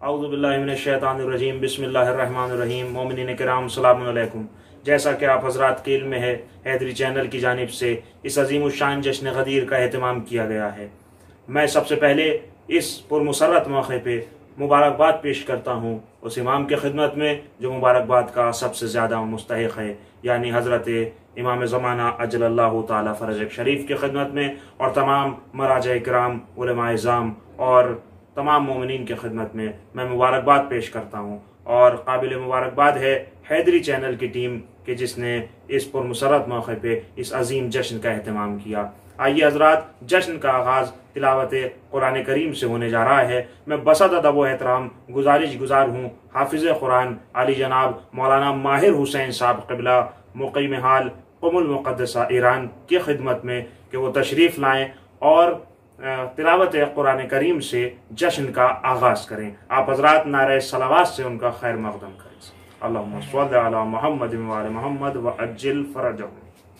औज़ु बिल्लाहि मिनश शैतानिर रजीम बिस्मिल्लाहिर रहमानिर रहीम। मोमिनीन किराम अस्सलामु अलैकुम। जैसा कि आप हजरात के इल्म में है, हैदरी चैनल की जानिब से इस अजीमुशान जश्न गदीर का एहतमाम किया गया है। मैं सबसे पहले इस पुरमसरत मौके पे मुबारकबाद पेश करता हूँ उस इमाम के खिदमत में जो मुबारकबाद का सबसे ज़्यादा मुस्तहिक है, यानी हज़रत इमाम ज़माना अजलल्लाहु ताला फ़रज शरीफ की खिदमत में, और तमाम मराजा इकराम उलमाए इज़ाम और तमाम मोमिनीन की खिदमत में मैं मुबारकबाद पेश करता हूँ। और काबिल मुबारकबाद है हैदरी चैनल की टीम के जिसने इस पुरमसरत मौके पे इस अजीम जश्न का एहतमाम किया। आइए हजरात, जश्न का आगाज़ तिलावत कुरान करीम से होने जा रहा है। मैं बसत अदब व एहतराम गुजार हूँ हाफिज़ कुरान आली जनाब मौलाना माहिर हुसैन साहब क़िबला मुक़ीम हाल क़ुमुल मुक़द्दसा ईरान की खिदमत में कि वो तशरीफ़ लाएँ और तिलावत कुरान करीम से जश्न का आगाज़ करें। आप हजरात नारे सलावात से उनका खैर मक़दम करें। अल्लाहुम्मा सल्लि अला मुहम्मद व आले मुहम्मद व अज्जिल फ़रजहुम।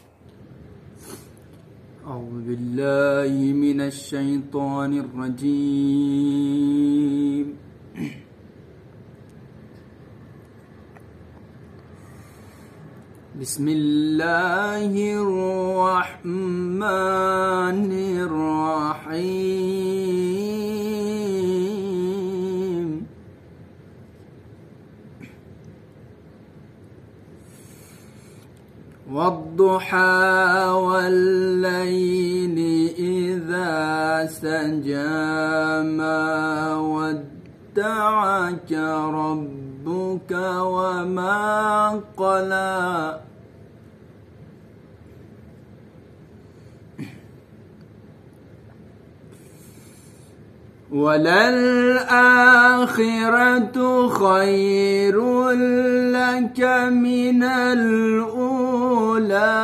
अऊज़ु बिल्लाहि मिनश शैतानिर रजीम। बिस्मिल्लाहिर रहमानिर रहीम। वद्दुहा वल्लैलि इज़ा सजा मा वद्दअक रब्बुक वमा क़ला। वललआखिरतु खैरुल लक मिनल ऊला।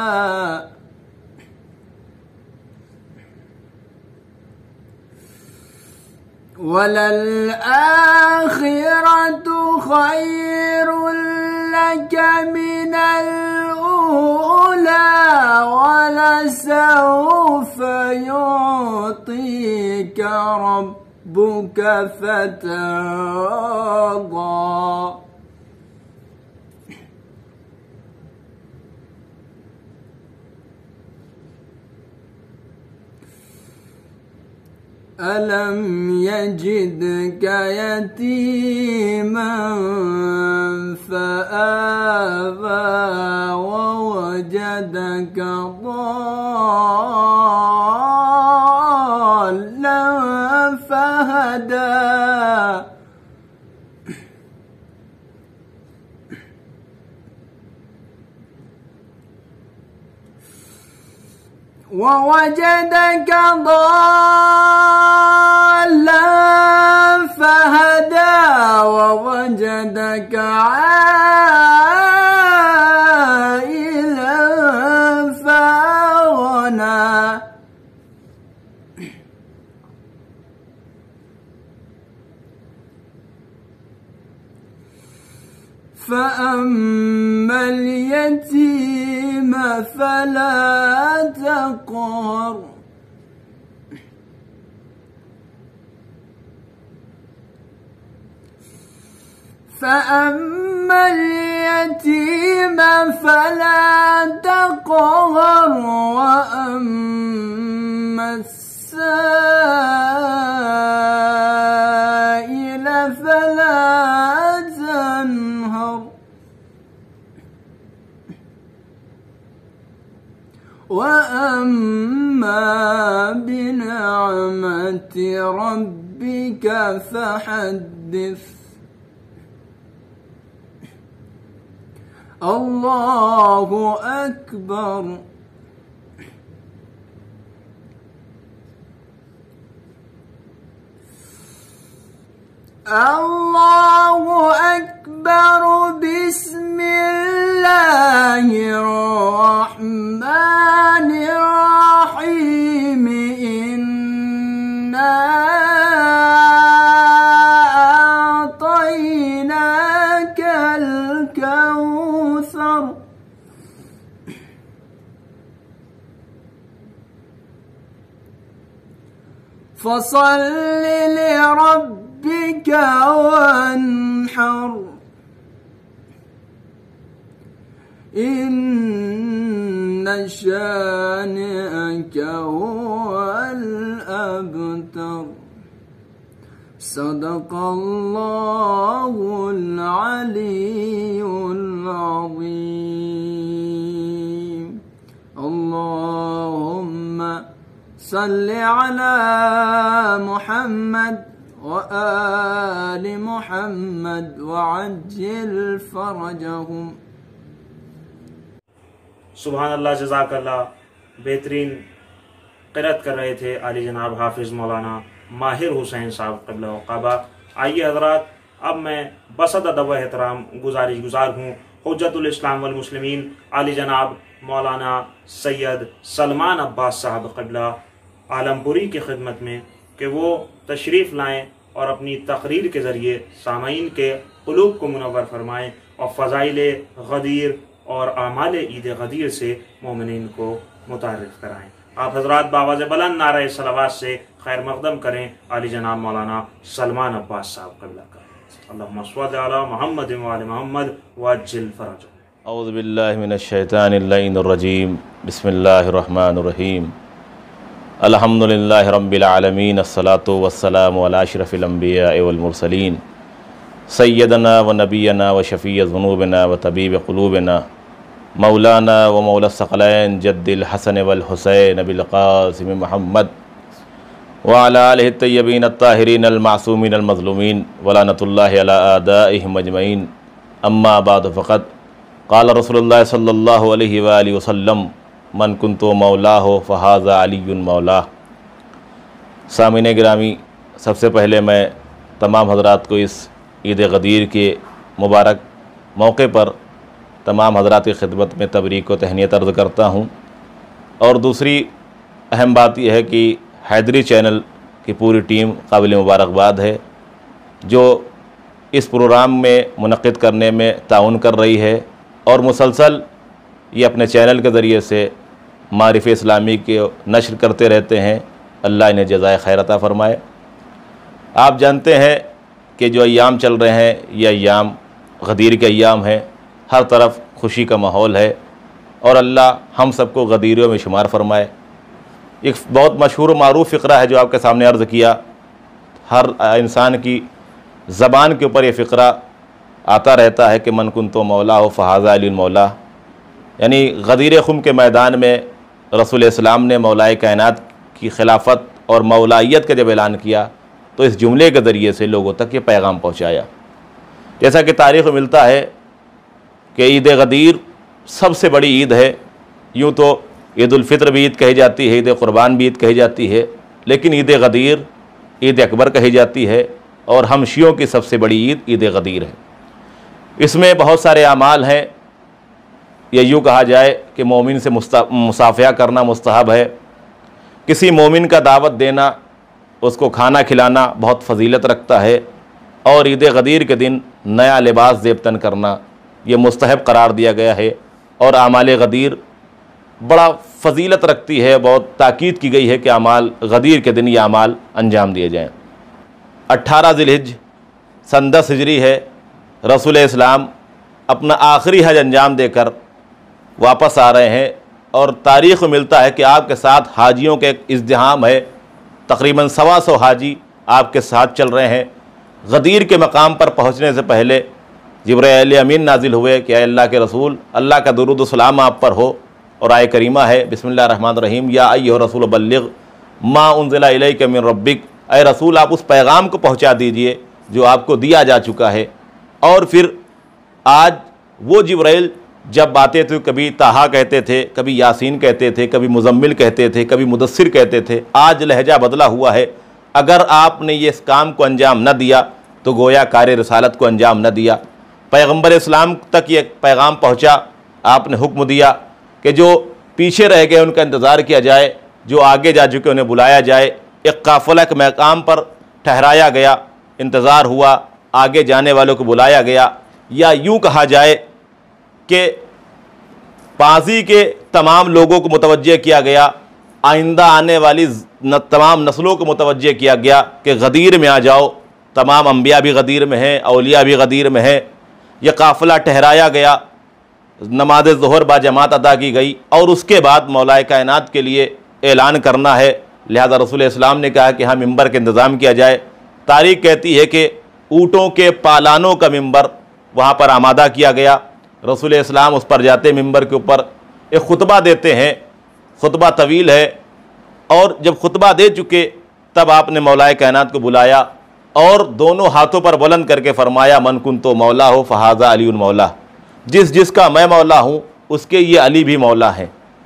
वललआखिरतु खैरुल लक मिनल ऊला वलसौफ युअतीक रब्बुक फतरदा। अलम यजिदक यतीमन फआवा ववजदक ضالًا फहदा। ووجدك ضالا فهدى ووجدك عائلا فأغنى. فأما اليتيم فلا تقهر فأما اليتيم فلا تقهر وأما السائل فلا تنهر وأما بنعمة ربك فحدث. الله أكبر. الله أكبر. بسم الله الرحمن الرحيم. إنا أعطيناك الكوثر. فصل لربك ربك وانحر إن شانئك هو الأبتر صدق الله العلي العظيم اللهم صل على محمد وآل محمد وعجل فرجهم। सुभान अल्लाह, जज़ाकल्लाह। बेहतरीन क़िरात कर रहे थे आली जनाब हाफिज़ मौलाना माहिर हुसैन साहब क़िबला व क़ाबा। आइए हज़रात, अब मैं बसद अदब व एहतराम गुज़ार हूँ हुज्जतुल इस्लाम वल मुस्लिमीन आली जनाब मौलाना सैयद सलमान अब्बास साहब क़िबला आलमपुरी की खिदमत में कि वो तशरीफ़ लाएँ और अपनी तकरीर के ज़रिए सामाईन के क़ुलूब को मुनव्वर फरमाएँ और फ़ज़ाइल गदीर और आमाल ईद गदीर से मोमिनीन को मुतारिफ़ कराएँ। आप हज़रात बावाज़ बुलंद नारे सलावत से खैर मक़दम करें आली जनाब मौलाना सलमान अब्बास साहब क़िबला का। अल्लाहुम्मा सल्लि अला मुहम्मद व आलि मुहम्मद वअज्जिल फ़रजहुम। औज़ु बिल्लाहि मिनश शैतानिर लईनिर रजीम। बिस्मिल्लाहिर रहमानिर रहीम। अल्हम्दुलिल्लाहि रब्बिल आलमीन। अस्सलातु वस्सलामु अला अशरफिल अंबिया वल मुरसलीन सय्यदना व नबियना व शफ़ीअ ज़ुनूबिना व तबीब क़ुलूबिना मौलाना व मौला सकलैन जद्दिल हसन वल हुसैन बिल क़ासिम मुहम्मद व अला आलिहि तय्यबीन अत्ताहिरीन अल मासूमीन अल मज़लूमीन व लानतुल्लाहि अला आदाइहिम अजमईन। अम्मा बाद फ़क़द क़ाल रसूलुल्लाह सल्लल्लाहु अलैहि व आलिहि वसल्लम मन कुन्तु मौलाहु फ़हाज़ा अलीयुन मौलाह। सामीन गिरामी, सबसे पहले मैं तमाम हज़रात को इस ईद गदीर के मुबारक मौके पर तमाम हज़रात की खिदमत में तबरीक व तहनीत अर्ज़ करता हूँ। और दूसरी अहम बात यह है कि हैदरी चैनल की पूरी टीम काबिल मुबारकबाद है जो इस प्रोग्राम में मुनक़्क़िद करने में ताउन कर रही है और मुसलसल ये अपने चैनल के ज़रिए से मारिफ़ इस्लामी के नश्र करते रहते हैं। अल्लाह इन्हें जज़ाए खैर अता फ़रमाए। आप जानते हैं कि जो अय्याम चल रहे हैं ये अय्याम गदीर के अय्याम हैं, हर तरफ खुशी का माहौल है और अल्लाह हम सबको गदीरों में शुमार फरमाए। एक बहुत मशहूर मारूफ़ फ़िक्रा है जो आपके सामने अर्ज़ किया। हर इंसान की ज़बान के ऊपर ये फ़िक्रा आता रहता है कि मन कुन्तु मौला हो फ़हाज़ा अलीयुन मौला, यानी गदीर खुम के मैदान में रसूल इस्लाम ने मौलाए कायनात की खिलाफत और मौलाइयत का जब ऐलान किया तो इस जुमले के ज़रिए से लोगों तक ये पैगाम पहुँचाया। जैसा कि तारीख़ में मिलता है कि ईद गदीर सबसे बड़ी ईद है। यूँ तो ईद उल फ़ित्र भी ईद कही जाती है, ईद क़ुरबान भी ईद कही जाती है, लेकिन ईद गदीर ईद अकबर कही जाती है और हम शियों की सबसे बड़ी ईद ईद गदीर है। इसमें बहुत सारे आमाल हैं। ये यूँ कहा जाए कि मोमिन से मुसाफ़िया करना मुस्तहब है। किसी मोमिन का दावत देना, उसको खाना खिलाना बहुत फ़जीलत रखता है और ईद गदीर के दिन नया लिबास ज़ेबतन करना ये मुस्तहब करार दिया गया है। और आमाल गदीर बड़ा फ़जीलत रखती है, बहुत ताकीद की गई है कि आमाल गदीर के दिन ये आमाल अंजाम दिए जाएँ। 18 ज़िलहिज्ज सन 10 हिजरी है। रसूल इस्लाम अपना आखिरी हज अंजाम देकर वापस आ रहे हैं और तारीख़ में मिलता है कि आपके साथ हाजियों के एक इज़्दिहाम है। तकरीबन 125 हाजी आपके साथ चल रहे हैं। गदीर के मकाम पर पहुँचने से पहले जिब्राईल अमीन नाजिल हुए कि अल्लाह के रसूल, अल्लाह का दुरूद व सलाम आप पर हो। और आय करीमा है बिस्मिल्लाहिर रहमानिर रहीम, या अय्युहर रसूल बल्लिग़ मा उन्ज़िला इलैका मिन रब्बिक, ऐ रसूल आप उस पैगाम को पहुँचा दीजिए जो आपको दिया जा चुका है। और फिर आज वो जिब्राईल जब आते थे कभी ताहा कहते थे, कभी यासीन कहते थे, कभी मुज़म्मिल कहते थे, कभी मुदस्सिर कहते थे। आज लहजा बदला हुआ है। अगर आपने ये इस काम को अंजाम न दिया तो गोया कार्य रिसालत को अंजाम न दिया। पैगम्बर इस्लाम तक ये पैगाम पहुँचा। आपने हुक्म दिया कि जो पीछे रह गए उनका इंतज़ार किया जाए, जो आगे जा चुके उन्हें बुलाया जाए। एक काफ़िला के मकाम पर ठहराया गया, इंतज़ार हुआ, आगे जाने वालों को बुलाया गया। या यूँ कहा जाए कि पाजी के तमाम लोगों को मुतवज्जे किया गया, आइंदा आने वाली तमाम नस्लों को मुतवज्जे किया गया कि गदीर में आ जाओ, तमाम अम्बिया भी गदीर में हैं, औलिया भी गदीर में हैं। यह काफ़िला ठहराया गया, नमाज ज़ोहर बाजमात अदा की गई और उसके बाद मौलाए कायनात के लिए ऐलान करना है। लिहाजा रसूल इस्लाम ने कहा कि हाँ मिंबर का इंतज़ाम किया जाए। तारीख़ कहती है कि ऊँटों के पालानों का मिंबर वहाँ पर आमादा किया गया। रसूल इस्लाम उस पर जाते, मिंबर के ऊपर एक खुतबा देते हैं। खुतबा तवील है और जब खुतबा दे चुके तब आपने मौलाए कायनात को बुलाया और दोनों हाथों पर बुलंद करके फरमाया, मन कुन तो मौला हो फ़हाज़ा अलीउल मौला, जिसका मैं मौला हूँ उसके ये अली भी मौला हैं।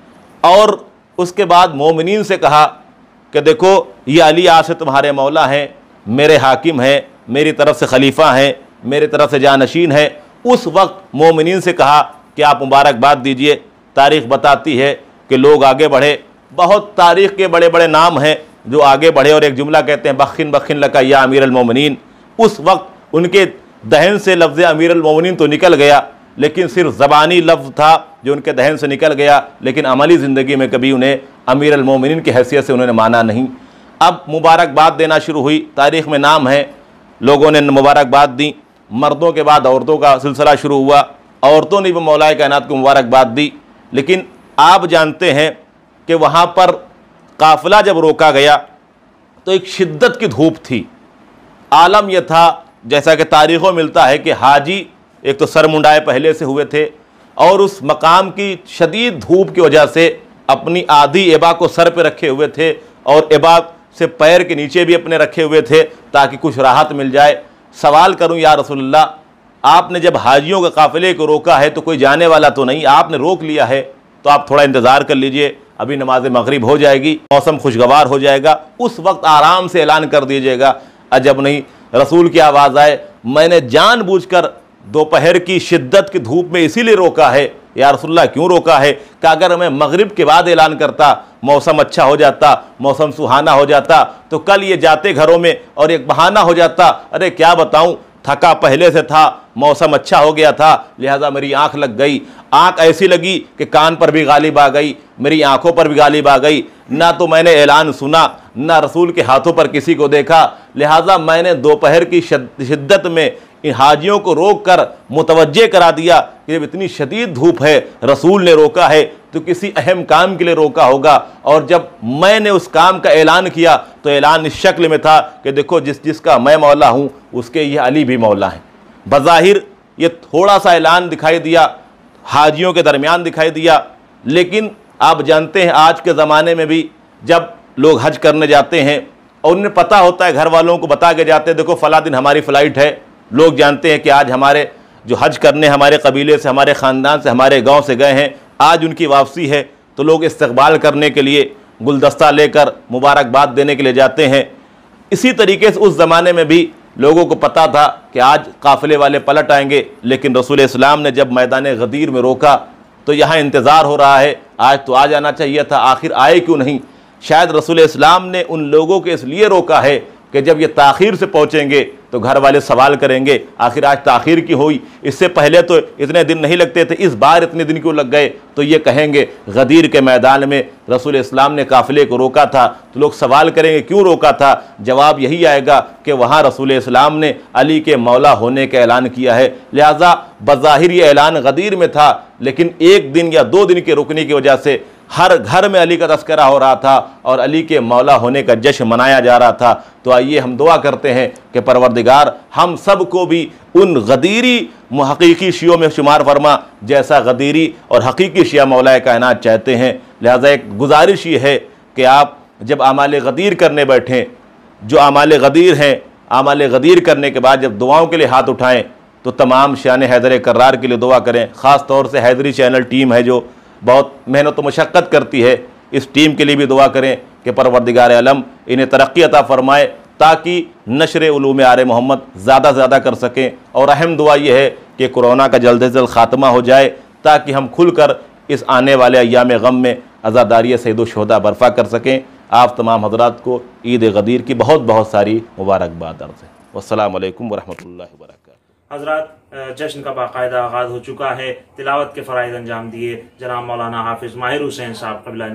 और उसके बाद मोमिनीन से कहा कि देखो ये अली आज से तुम्हारे मौला हैं, मेरे हाकिम हैं, मेरी तरफ से खलीफा हैं, मेरी तरफ से जानशीन हैं। उस वक्त मोमिनीन से कहा कि आप मुबारकबाद दीजिए। तारीख़ बताती है कि लोग आगे बढ़े, बहुत तारीख़ के बड़े बड़े नाम हैं जो आगे बढ़े और एक जुमला कहते हैं, बखिन बखिन लका या अमीर अल-मोमिनीन। उस वक्त उनके दहन से लफ्ज़ अमीर अल-मोमिनीन तो निकल गया, लेकिन सिर्फ ज़बानी लफ्ज़ था जो उनके दहन से निकल गया, लेकिन अमली ज़िंदगी में कभी उन्हें अमीर अल-मोमिनीन की हैसियत से उन्होंने माना नहीं। अब मुबारकबाद देना शुरू हुई, तारीख़ में नाम है, लोगों ने मुबारकबाद दी। मर्दों के बाद औरतों का सिलसिला शुरू हुआ, औरतों ने भी मौलाए कायनात को मुबारकबाद दी। लेकिन आप जानते हैं कि वहाँ पर काफ़िला जब रोका गया तो एक शिद्दत की धूप थी। आलम यह था, जैसा कि तारीख़ों में मिलता है कि हाजी एक तो सर मुंडाए पहले से हुए थे और उस मकाम की शदीद धूप की वजह से अपनी आधी एबा को सर पे रखे हुए थे और एबा से पैर के नीचे भी अपने रखे हुए थे ताकि कुछ राहत मिल जाए। सवाल करूं या रसूलल्लाह, आपने जब हाजियों के काफ़िले को रोका है तो कोई जाने वाला तो नहीं, आपने रोक लिया है तो आप थोड़ा इंतज़ार कर लीजिए, अभी नमाज मगरिब हो जाएगी, मौसम खुशगवार हो जाएगा, उस वक्त आराम से ऐलान कर दीजिएगा। अजब नहीं, रसूल की आवाज़ आए, मैंने जानबूझकर दोपहर की शिद्दत की धूप में इसीलिए रोका है। या रसूलल्लाह क्यों रोका है? कि अगर मैं मगरिब के बाद ऐलान करता, मौसम अच्छा हो जाता, मौसम सुहाना हो जाता, तो कल ये जाते घरों में और एक बहाना हो जाता, अरे क्या बताऊं, थका पहले से था, मौसम अच्छा हो गया था, लिहाजा मेरी आंख लग गई। आंख ऐसी लगी कि कान पर भी गालिब आ गई, मेरी आंखों पर भी गालिब आ गई। ना तो मैंने ऐलान सुना, ना रसूल के हाथों पर किसी को देखा, लिहाजा मैंने दोपहर की शिद्दत में इन हाजियों को रोक कर मुतवज्जे करा दिया कि जब इतनी शदीद धूप है, रसूल ने रोका है तो किसी अहम काम के लिए रोका होगा। और जब मैंने उस काम का ऐलान किया तो ऐलान इस शक्ल में था कि देखो जिसका मैं मौला हूँ उसके ये अली भी मौला हैं। बज़ाहिर ये थोड़ा सा ऐलान दिखाई दिया, हाजियों के दरमियान दिखाई दिया, लेकिन आप जानते हैं आज के ज़माने में भी जब लोग हज करने जाते हैं और उन्हें पता होता है, घर वालों को बता के जाते हैं देखो फ़ला दिन हमारी फ़्लाइट है, लोग जानते हैं कि आज हमारे जो हज करने हमारे कबीले से, हमारे ख़ानदान से, हमारे गांव से गए हैं, आज उनकी वापसी है, तो लोग इस्तकबाल करने के लिए गुलदस्ता लेकर मुबारकबाद देने के लिए जाते हैं। इसी तरीके से उस ज़माने में भी लोगों को पता था कि आज काफ़िले वाले पलट आएंगे, लेकिन रसूल इस्लाम ने जब मैदान गदीर में रोका तो यहाँ इंतज़ार हो रहा है, आज तो आ जाना चाहिए था, आखिर आए क्यों नहीं? शायद रसूल इस्लाम ने उन लोगों को इसलिए रोका है कि जब ये ताख़ीर से पहुँचेंगे तो घर वाले सवाल करेंगे आखिर आज ताख़ीर की हुई, इससे पहले तो इतने दिन नहीं लगते थे, इस बार इतने दिन क्यों लग गए? तो ये कहेंगे गदीर के मैदान में रसूल इस्लाम ने काफ़िले को रोका था। तो लोग सवाल करेंगे क्यों रोका था? जवाब यही आएगा कि वहाँ रसूल इस्लाम ने अली के मौला होने का ऐलान किया है। लिहाजा बज़ाहिर ये ऐलान गदीर में था, लेकिन एक दिन या 2 दिन के रुकने की वजह से हर घर में अली का तस्करा हो रहा था और अली के मौला होने का जश्न मनाया जा रहा था। तो आइए हम दुआ करते हैं कि परवरदिगार हम सब को भी उन गदीरी हकीकी शियों में शुमार फरमा जैसा गदीरी और हकीकी शिया मौलाए कायनात चाहते हैं। लिहाजा एक गुजारिश ये है कि आप जब आमाल गदीर करने बैठें, जो आमाल गदीर हैं, आमाल गदीर करने के बाद जब दुआओं के लिए हाथ उठाएँ तो तमाम शान हैदर कर्रार के लिए दुआ करें। ख़ास तौर से हैदरी चैनल टीम है जो बहुत मेहनत व मशक्क़त करती है, इस टीम के लिए भी दुआ करें कि परवरदिगार आलम इन्हें तरक्की अता फ़रमाए ताकि नशर उलूम आले मोहम्मद ज़्यादा से ज़्यादा कर सकें। और अहम दुआ यह है कि कोरोना का जल्द से जल्द ख़ात्मा हो जाए ताकि हम खुलकर इस आने वाले अय्याम गम में अज़ादारी सईद शुहदा बर्फ़ा कर सकें। आप तमाम हज़रात को ईद गदीर की बहुत बहुत सारी मुबारकबाद अर्ज़ है। वस्सलामु अलैकुम वरहमतुल्लाहि वबरकातुहू। हज़रात, जश्न का बाकायदा आगाज़ हो चुका है, तिलावत के फ़राइज़ अंजाम दिए जनाब मौलाना हाफिज़ माहिर हुसैन साहब क़िबला ने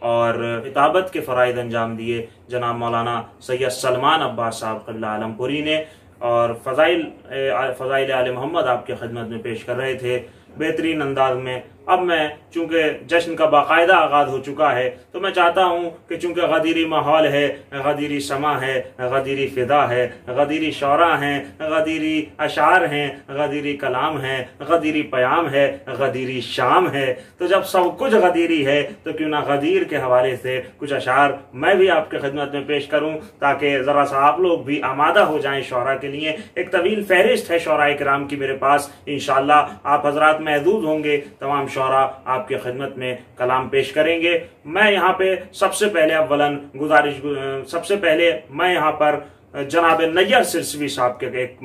और किताबत के फ़राइद अंजाम दिए जनाब मौलाना सैयद सलमान अब्बास साहब क़िबला आलमपुरी ने, और फ़ज़ाइल आले मोहम्मद आपके खिदमत में पेश कर रहे थे बेहतरीन अंदाज में। अब मैं चूँकि जश्न का बाकायदा आगाज़ हो चुका है तो मैं चाहता हूँ कि चूँकि गदीरी माहौल है, गदीरी समा है, गदीरी फ़िदा है, गदीरी शौरा हैं, गदीरी अशार हैं, गदीरी कलाम है, गदीरी पयाम है, गदीरी शाम है, तो जब सब कुछ गदीरी है तो क्यों ना गदीर के हवाले से कुछ अशार मैं भी आपके खिदमत में पेश करूँ, ताकि ज़रा सा आप लोग भी आमादा हो जाएँ शौरा के लिए। एक तवील फहरिस्त है शौराए किराम की मेरे पास, इंशाअल्लाह आप हजरात महदूद होंगे, तमाम शौरा आपके खिदमत में कलाम पेश करेंगे। मैं यहाँ पे सबसे पहले अव्वलन गुजारिश मैं यहाँ पर जनाब नैयर सिरसवी साहब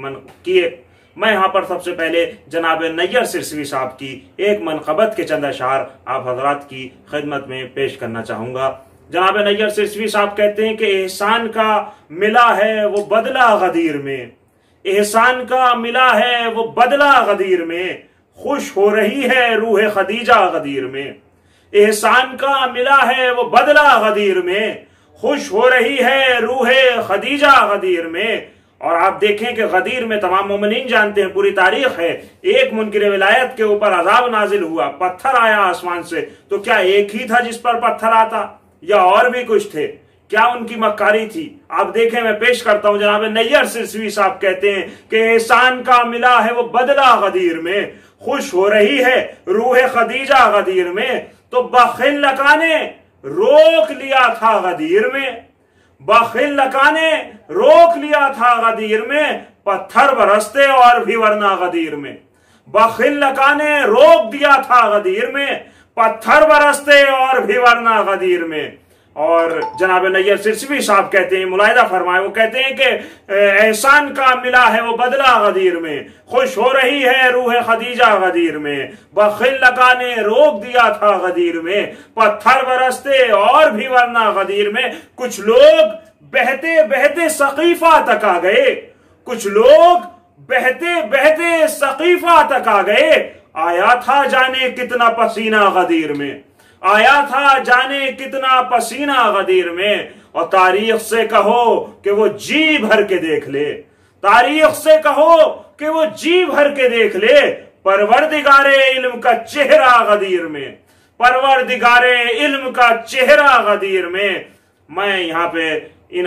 मैं यहाँ पर सबसे पहले जनाब नैयर सिरसवी साहब की एक मनक़बत के चंद अशार आप हजरात की खिदमत में पेश करना चाहूँगा। जनाब नैयर सिरसवी साहब कहते हैं कि एहसान का मिला है वो बदला गदीर में, एहसान का मिला है वो बदला गदीर में, खुश हो रही है रूह खदीजा गदीर में। एहसान का मिला है वो बदला गदीर में, खुश हो रही है रूह खदीजा गदीर में। और आप देखें कि गदीर में तमाम मोमिनीन जानते हैं, पूरी तारीख है, एक मुनकिर विलायत के ऊपर अजाब नाजिल हुआ, पत्थर आया आसमान से। तो क्या एक ही था जिस पर पत्थर आता या और भी कुछ थे? क्या उनकी मक्कारी थी? आप देखें, मैं पेश करता हूं। जनाब नैयर सिरसवी साहब कहते हैं कि एहसान का मिला है वो बदला गदीर में, खुश हो रही है रूह खदीजा गदीर में। तो बखिल लका ने रोक लिया था गदीर में, बखिल लका ने रोक लिया था गदीर में, पत्थर बरसते और भी वरना गदीर में। बखिल लका ने रोक दिया था गदीर में, पत्थर बरसते और भी वरना गदीर में। और जनाब नैयर सिरसवी साहब कहते हैं, मुलाहिदा फरमाए, वो कहते हैं कि एहसान का मिला है वो बदला गदीर में, खुश हो रही है रूह खदीजा गदीर में। बखिल लका ने रोक दिया था गदीर में, पत्थर बरसते और भी वरना गदीर में। कुछ लोग बहते बहते सकीफा तक आ गए, कुछ लोग बहते बहते सकीफा तक आ गए। आया था जाने कितना पसीना गदीर में, आया था जाने कितना पसीना गदीर में। और तारीख से कहो कि वो जी भर के देख ले, तारीख से कहो कि वो जी भर के देख ले, परवरदिगारे इल्म का चेहरा गदीर में, परवरदिगारे इल्म का चेहरा गदीर में। मैं यहाँ पे इन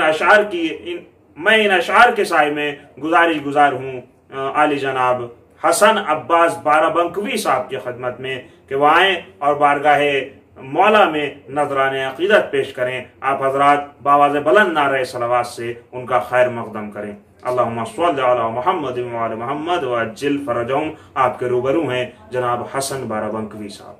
अशार के साय में गुजार हूँ आली जनाब हसन अब्बास बाराबंकवी साहब की खिदमत में कि वह आए और बारगाहे मौला में नजराने अकीदत पेश करें। आप हजरात बावाज़ बुलंद नारे सलावत से उनका खैर मकदम करें। अल्लाहुम्मा सल्लि अला मुहम्मद व आले मुहम्मद व अज्जिल फरजहुम। आपके रूबरू हैं जनाब हसन बाराबंकवी साहब।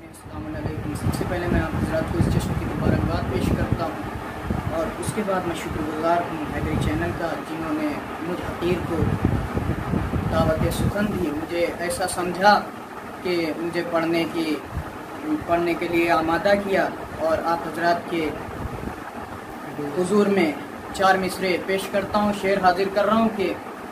सबसे पहले मैं आप हजरात को इस जश्न की मुबारकबाद पेश करता हूँ और उसके बाद मैं शुक्रगुजार हूँ हैदरी चैनल का, जिन्होंने मुझ हकीर को दावत सुखन दी, मुझे ऐसा समझा कि मुझे पढ़ने के लिए आमादा किया। और आप हजरात के हुजूर में 4 मिसरे पेश करता हूँ, शेर हाजिर कर रहा हूँ कि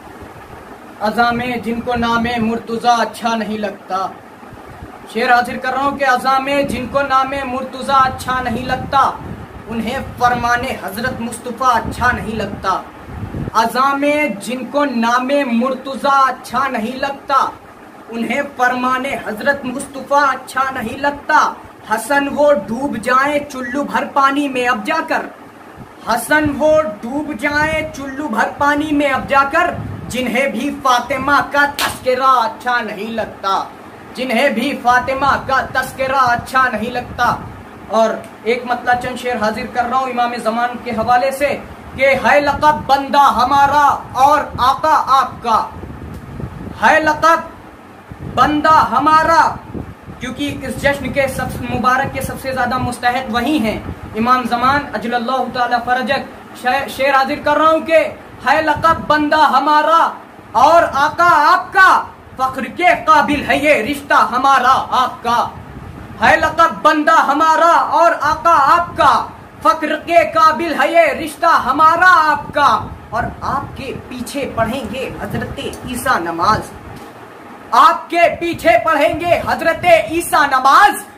अज़ामे जिनको नामे मुर्तज़ा अच्छा नहीं लगता। शेर हाजिर कर रहा हूँ कि अज़ामे जिनको नामे मुर्तज़ा अच्छा नहीं लगता, उन्हें फरमाने हजरत मुस्तफ़ा अच्छा नहीं लगता। अज़ामे जिनको नामे मुर्तज़ा अच्छा नहीं लगता, उन्हें फरमाने हजरत मुस्तफ़ा अच्छा नहीं लगता। हसन वो डूब जाए चुल्लू भर पानी में अब जाकर, हसन वो डूब जाए चुल्लू भर पानी में अब जाकर, जिन्हें भी फातिमा का तस्करा अच्छा नहीं लगता, जिन्हें भी फातिमा का तस्करा अच्छा नहीं लगता। और एक मतलब चंद शेर हाजिर कर रहा हूँ इमाम ज़मान के हवाले से कि है लक़ब बंदा हमारा और आका आपका, है लक़ब बंदा हमारा, क्योंकि इस जश्न के सबसे मुबारक के सबसे ज्यादा मुस्तहिक वही हैं इमाम ज़मान अजलल्लाहु ताला फरजक। शेर हाजिर कर रहा हूँ कि है लक़ब बंदा हमारा और आका आपका, फख्र के काबिल है ये रिश्ता हमारा आपका। है लक़ब बंदा हमारा और आका आपका, फख्र के काबिल है ये रिश्ता हमारा आपका। और आपके पीछे पढ़ेंगे हजरत ईसा नमाज, आपके पीछे पढ़ेंगे हजरत ईसा नमाज,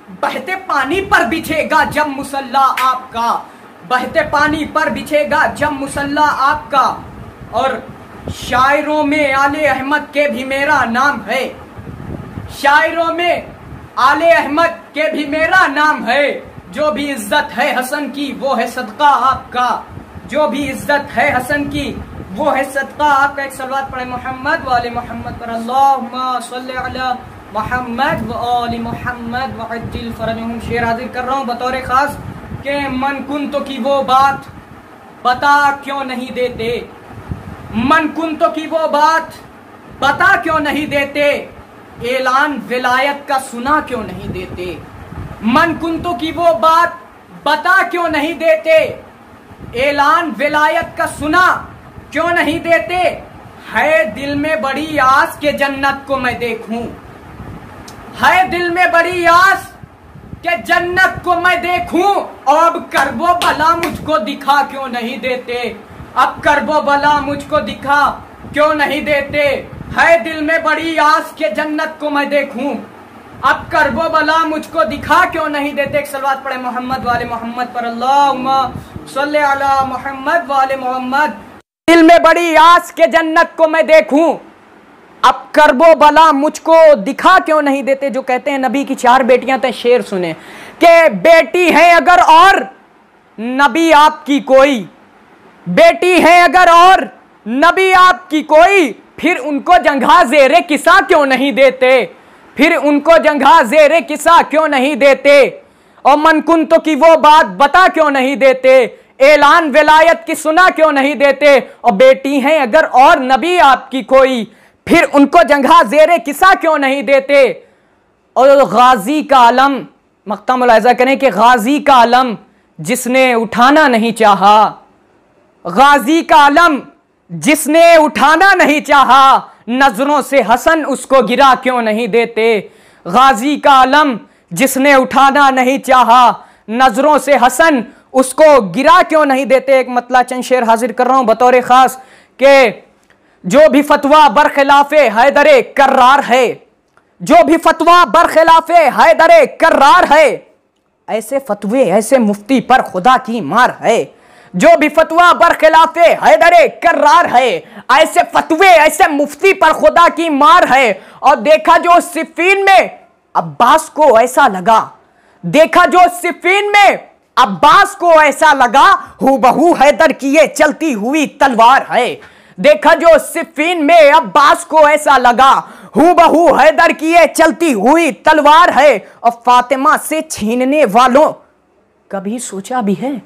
बहते पानी पर बिछेगा जब मुसल्ला आपका, बहते पानी पर बिछेगा जब मुसल्ला आपका। और शायरों में आले अहमद के भी मेरा नाम है, शायरों में आले अहमद के भी मेरा नाम है। जो भी इज्जत है हसन की वो है सदका आपका, जो भी इज्जत है हसन की वो है सदका आपका। एक सलवात पढ़े मोहम्मद वाले मोहम्मद पर, अल्लाहुम्मा सल्ली अला मोहम्मद व आले मोहम्मद व अज्जिल फरजहुम। शेर हाजिर कर रहा हूँ बतौर खास के मन कुंतो की वो बात बता क्यों नहीं देते, मन कुंतो की वो बात बता क्यों नहीं देते, ऐलान विलायत का सुना क्यों नहीं देते। मन कुंतो की वो बात बता क्यों नहीं देते, ऐलान विलायत का सुना क्यों नहीं देते। है दिल में बड़ी आस के जन्नत को मैं देखूं, है दिल में बड़ी आस के जन्नत को मैं देखूं। और अब करबो भला मुझको दिखा क्यों नहीं देते, अब करबो भला मुझको दिखा क्यों नहीं देते। है दिल में बड़ी आस के जन्नत को मैं देखूं, अब करबो भला मुझको दिखा क्यों नहीं देते। एक सलवात पढ़े मोहम्मद वाले मोहम्मद पर, अल्लाहुम्मा सल्ली अला मोहम्मद वाले मोहम्मद। दिल में बड़ी आस के जन्नत को मैं देखूं, अब करबो भला मुझको दिखा क्यों नहीं देते। जो कहते हैं नबी की 4 बेटियां थे, शेर सुने कि बेटी है अगर और नबी आपकी कोई, बेटी है अगर और नबी आपकी कोई, फिर उनको जंघा ज़ेरे किसा क्यों नहीं देते, फिर उनको जंघा ज़ेरे किसा क्यों नहीं देते। और मन कुंतो की वो बात बता क्यों नहीं देते, ऐलान विलायत की सुना क्यों नहीं देते। और बेटी हैं अगर और नबी आपकी कोई, फिर उनको जंघा ज़ेरे किसा क्यों नहीं देते। और गाजी का आलम मक़ता मुलाहिज़ा करें कि गाजी का आलम जिसने उठाना नहीं चाहा, गाजी का आलम जिसने उठाना नहीं चाहा, नजरों से हसन उसको गिरा क्यों नहीं देते। गाजी का आलम जिसने उठाना नहीं चाहा, नजरों से हसन उसको गिरा क्यों नहीं देते। एक मतला चंद शेर हाजिर कर रहा हूं बतौर खास के जो भी फतवा बरखिलाफे हैदरे कर्रार है, जो भी फतवा बरखिलाफे हैदरे कर्रार है, ऐसे फतवे ऐसे मुफ्ती पर खुदा की मार है। जो भी फतवा बरखिलाफे हैदरे कर्रार है, ऐसे फतवे ऐसे मुफ्ती पर खुदा की मार है। और देखा जो सिफीन में अब्बास को ऐसा लगा, देखा जो सिफीन में अब्बास को ऐसा लगा, हूबहू हैदर की ये चलती हुई तलवार है। देखा जो सिफीन में अब्बास को ऐसा लगा, हूबहू हैदर की ये चलती हुई तलवार है। और फातिमा से छीनने वालों कभी सोचा भी है,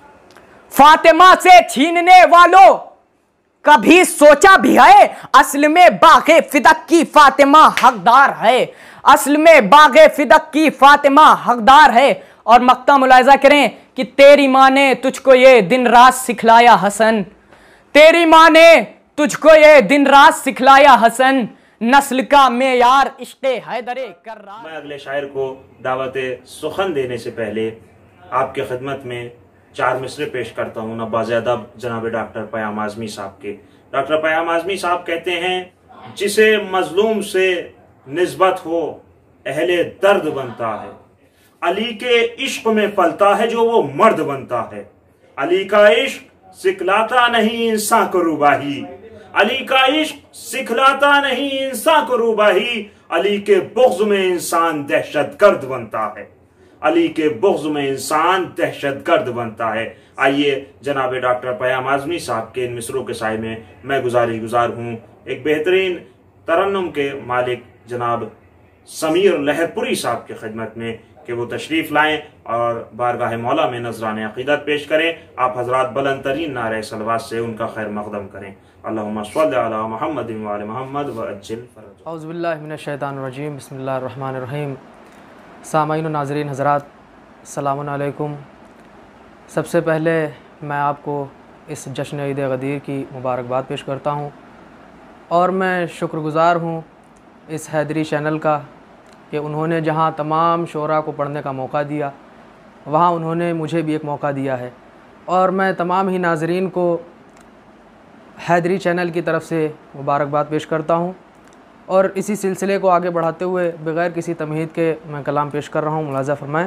फातिमा से छीनने वालों कभी सोचा भी है, असल में बागे फिदक की फातिमा हकदार है, असल में बागे फिदक की फातिमा हकदार है। और मक्ता मुलाहिज़ा करें कि तेरी माँ ने तुझको ये दिन रात सिखलाया हसन, तेरी माँ ने तुझको ये दिन रात सिखलाया हसन, नस्ल का मेयार इश्क़े हैदरे कर्रार। मैं अगले शायर को दावते सुखन देने से पहले आपके खिदमत में 4 मिसरे पेश करता हूँ नवाज़े अदब जनाब डॉक्टर पयाम आज़मी साहब के। डॉक्टर पयाम आज़मी साहब कहते हैं, जिसे मजलूम से निस्बत हो अहले दर्द बनता है, अली के इश्क में पलता है जो वो मर्द बनता है। अली का इश्क सिखलाता नहीं इंसान को रूबाही, अली का इश्क सिखलाता नहीं इंसान को रूबाही, अली के बुग़्ज़ में इंसान दहशत गर्द बनता है, अली के बुग़्ज़ में इंसान दहशत गर्द बनता है। आइए जनाब डॉक्टर पयाम आज़मी साहब के इन मिसरों के साय में मैं गुजार हूँ एक बेहतरीन तरन्नुम के मालिक जनाब समीर लहरपुरी साहब की खिदमत में कि वो तशरीफ़ लाएं और बारगाह मौला में नजराने अक़ीदत पेश करें। आप हजरात बुलंद तरीन नारे सलवात से उनका खैर मक़दम करें। अल्लाहुम्मा सल्लि अला मुहम्मद व आले मुहम्मद व अज्जिल फरज। औज़ु बिल्लाहि मिनश शैतानिर रजीम, बिस्मिल्लाहिर रहमानिर रहीम। सामाईन व नाज़रीन हज़रात, अस्सलामु अलैकुम। सबसे पहले मैं आपको इस जश्न ईद गदीर की मुबारकबाद पेश करता हूँ और मैं शुक्रगुज़ार हूँ इस हैदरी चैनल का कि उन्होंने जहाँ तमाम शोरा को पढ़ने का मौका दिया, वहाँ उन्होंने मुझे भी एक मौका दिया है। और मैं तमाम ही नाज़रीन को हैदरी चैनल की तरफ से मुबारकबाद पेश करता हूँ और इसी सिलसिले को आगे बढ़ाते हुए बग़ैर किसी तमहीद के मैं कलाम पेश कर रहा हूँ। मुलाज़ा फरमाएं।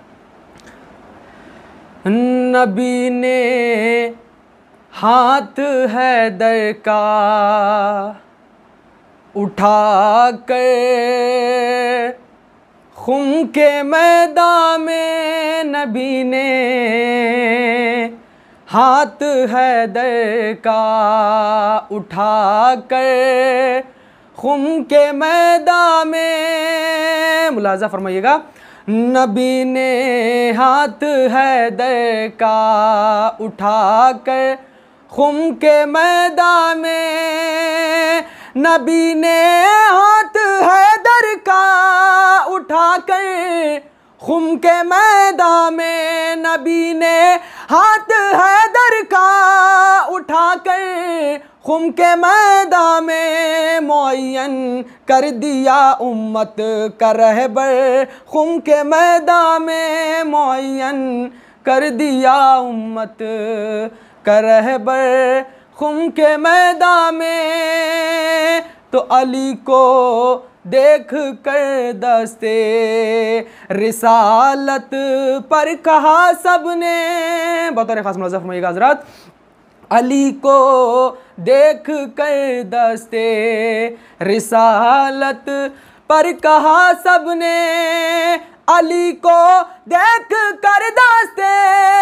नबी ने हाथ हैदर का उठा कर खुम के मैदान में, नबी ने हाथ हैदर का उठा कर खुम के मैदान में। मुलाज़ा फरमाइएगा। नबी ने हाथ हैदर का उठा कर खुम के मैदान में, नबी ने हाथ हैदर का उठा कर खुम के मैदान में, नबी ने हाथ हैदर का उठा कर खुम के मैदान में मुअय्यन कर दिया उम्मत का रहबर। खुम के मैदान में मुअय्यन कर दिया उम्मत का रहबर। खुम के मैदान में तो अली को देख कर दस्ते रिसालत पर कहा सबने। बतौर खास मुलाज़ा फरमाइएगा हज़रात। अली को देख कर दस्ते रिसालत पर कहा सबने, अली को देख कर दस्ते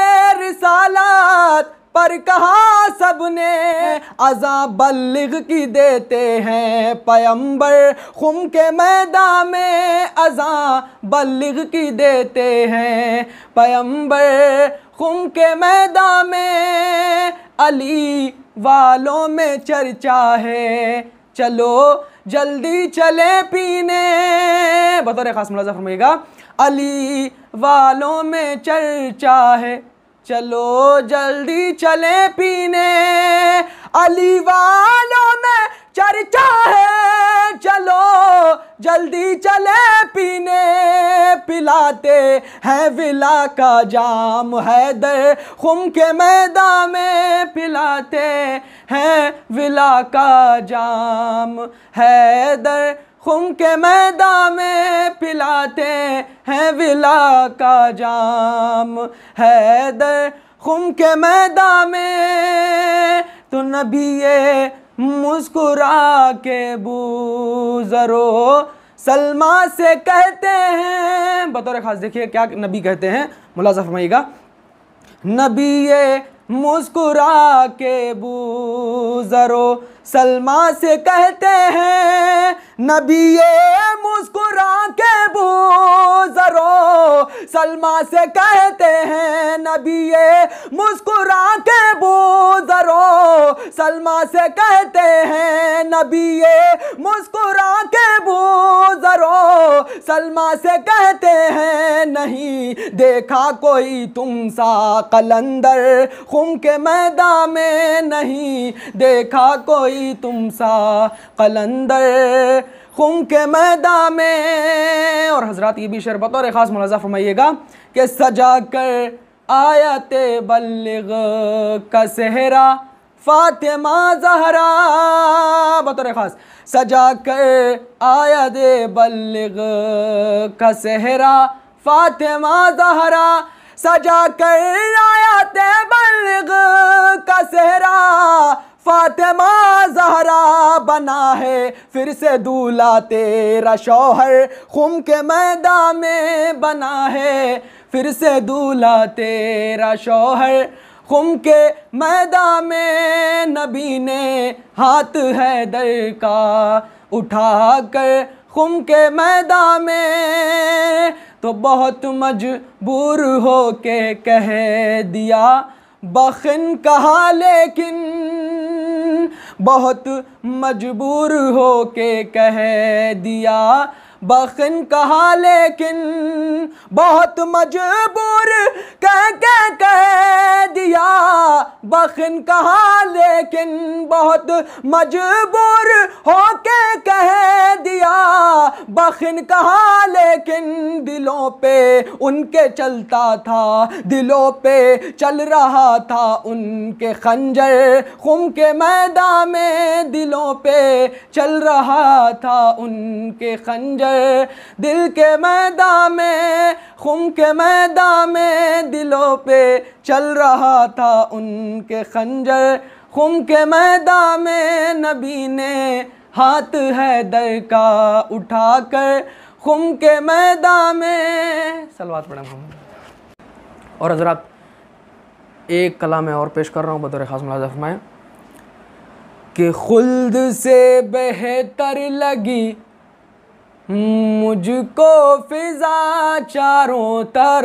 रिसालत पर कहा सबने। अज़ा बल्लिग की देते हैं पैगंबर खुम के मैदान में, अज़ा बल्लिग की देते हैं पैगंबर खुम के मैदान में। अली वालों में चर्चा है, चलो जल्दी चले पीने। बतौर खास मुलाज़ा फरमाइएगा। अली वालों में चर्चा है, चलो जल्दी चले पीने। अली वालों में चर्चा है, चलो जल्दी चले पीने। पिलाते हैं विला का जाम हैदर खुम के मैदान में, पिलाते हैं विला का जाम हैदर खुम के मैदान में, पिलाते हैं विला का जाम हैदर खुम के मैदान में। तो नबी ये मुस्कुरा के बूज़रो सलमा से कहते हैं। बतौर खास देखिए क्या नबी कहते हैं, मुलाज़ा फरमाइएगा। नबी ये मुस्कुरा के बूज़रो सलमा से कहते हैं, नबी ये मुस्कुरा के बूज़रो सलमा से कहते हैं, नबी ये मुस्कुरा के बूज़रो सलमा से कहते हैं, नबी ये मुस्कुरा के बूज़रो सलमा से कहते हैं। नहीं देखा कोई तुम सा कलंदर खुम के मैदान में, नहीं देखा कोई तुम सा कलंदर खुम के मैदान में। और हजरात ये भी शेर बतौर खास मुलाज़ा फरमाइएगा कि सजा कर आयत बल्लिग का सेहरा फातिमा ज़हरा। बतौर खास सजा कर आयत बल्लिग का सेहरा फातिमा ज़हरा, सजा कर आयत बल्लिग का सेहरा फातिमा ज़हरा बना है फिर से दूल्हा तेरा शौहर खुम के मैदान में, बना है फिर से दूल्हा तेरा शौहर खुम के मैदान में। नबी ने हाथ हैदर का उठा कर खुम के मैदान में, तो बहुत मजबूर हो के कह दिया बखिन कहा, लेकिन बहुत मजबूर हो के कह दिया बखिन कहा, लेकिन बहुत मजबूर कह के कह दिया बखिन कहा, लेकिन बहुत मजबूर होके कह दिया, बखिन कहा लेकिन दिलों पे उनके चलता था, दिलों पे चल रहा था उनके खंजर, खुम के मैदान में दिलों पे चल रहा था उनके खंजर, दिल के मैदान में, खुम के मैदान में दिलों पे चल रहा था उनके खंजर, खुम के मैदान में नबी ने हाथ हैदर का उठाकर, खुम के मैदान में सलवात पढ़े हम। और हजरात एक कलाम मैं और पेश कर रहा हूँ बतौर ख़ास मुलाज़ा फरमाएं कि खुल्द से बेहतर लगी मुझको फिजा चारों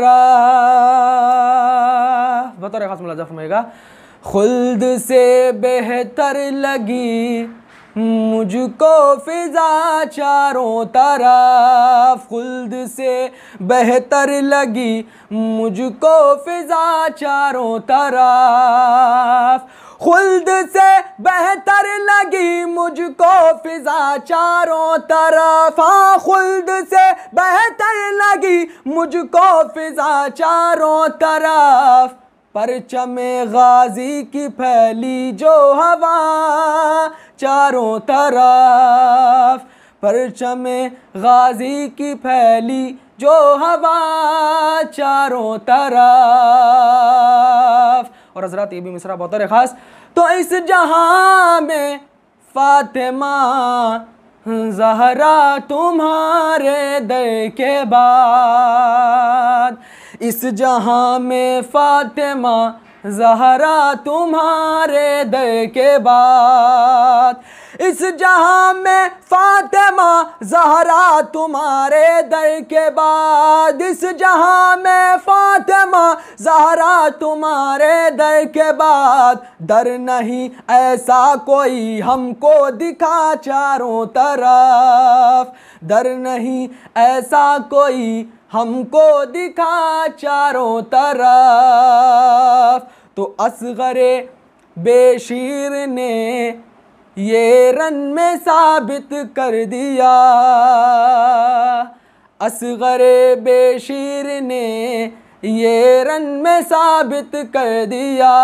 तरफ, बतौर ख़ास मुलाज़ा फरमाएगा, खुल्द से बेहतर लगी मुझको फिजा चारों तरफ, खुल्द से बेहतर लगी मुझको फिजा चारों तरफ, खुल्द से बेहतर लगी मुझको फिजा चारों तरफ, हाँ खुल्द से बेहतर लगी मुझको फिजा चारों तरफ, परचमे गाजी की फैली जो हवा चारों तरफ, परचमे गाजी की फैली जो हवा चारों तरफ। और हजरात ये भी मिसरा बहुत है ख़ास, तो इस जहां में फातिमा ज़हरा तुम्हारे दर के बाद, इस जहां में फातिमा ज़हरा तुम्हारे दर के बाद, इस जहां में फातिमा ज़हरा तुम्हारे दर के बाद, इस जहां में फातिमा ज़हरा तुम्हारे दर के बाद, दर नहीं ऐसा कोई हमको दिखा चारों तरफ, दर नहीं ऐसा कोई हमको दिखा चारों तरफ। तो असगरे बेशीर ने ये रन में साबित कर दिया, असगरे बेशीर ने ये रन में साबित कर दिया,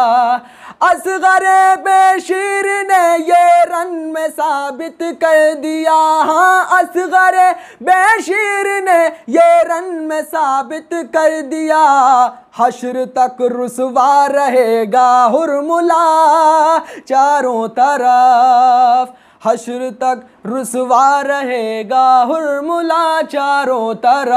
असगरे बेशीर ने ये रन में साबित कर दिया, हाँ असगरे बेशीर ने ये रन में साबित कर दिया, हश्र तक रुसवा रहेगा हुरमुला चारों तरफ, हश्र तक रुसवा रहेगा हुरमुला चारों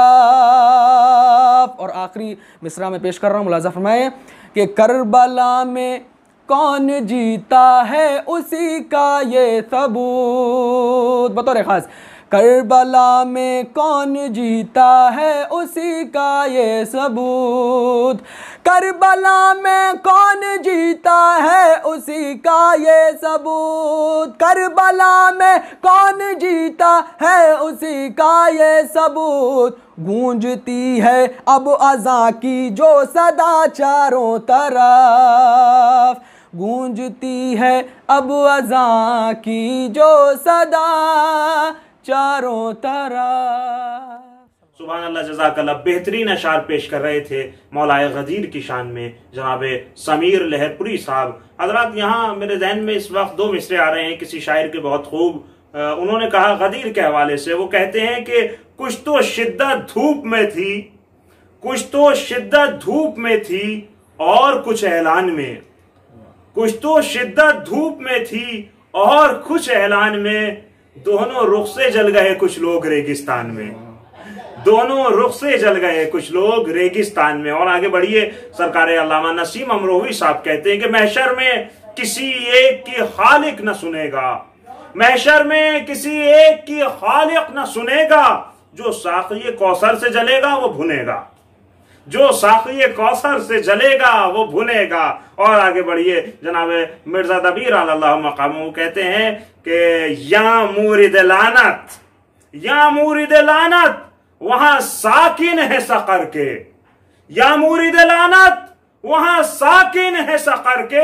तरफ। और आखिरी मिसरा में पेश कर रहा हूँ, मुलाज़ा फरमाएं कि करबला में कौन जीता है उसी का ये सबूत, बतौर ख़ास, करबला में कौन जीता है उसी का ये सबूत, करबला में कौन जीता है उसी का ये सबूत, करबला में कौन जीता है उसी का ये सबूत, गूंजती है अब अज़ां की जो सदा चारों तरफ, गूंजती है अब अज़ां की जो सदा चारों तरफ। सुभान अल्लाह, जज़ाकल्लाह। बेहतरीन अशार पेश कर रहे थे मौलाए गदीर की शान में जनाब समीर लहरपुरी साहब। हजरात यहाँ मेरे जहन में इस वक्त दो मिसरे आ रहे हैं किसी शायर के बहुत खूब। उन्होंने कहा गदीर के हवाले से, वो कहते हैं कि कुछ तो शिद्दत धूप में थी, कुछ तो शिद्दत धूप में थी और कुछ ऐलान में, कुछ तो शिद्दत धूप में थी और कुछ ऐलान में, दोनों रुख से जल गए कुछ लोग रेगिस्तान में, दोनों रुख से जल गए कुछ लोग रेगिस्तान में। और आगे बढ़िए, सरकार अल्लामा नसीम अमरोही साहब कहते हैं कि महशर में किसी एक की खालिक न सुनेगा, महशर में किसी एक की खालिक न सुनेगा, जो साक़ी कौसर से जलेगा वो भुनेगा, जो साक़ी कौसर से जलेगा वो भुनेगा। और आगे बढ़िए, जनाब मिर्जा दबीर अल्लाह मकामू कहते हैं कि या मुरिद लानत, या मुरिद लानत वहां साकिन है सकर के, या मुरिद लानत वहां साकिन है सकर के,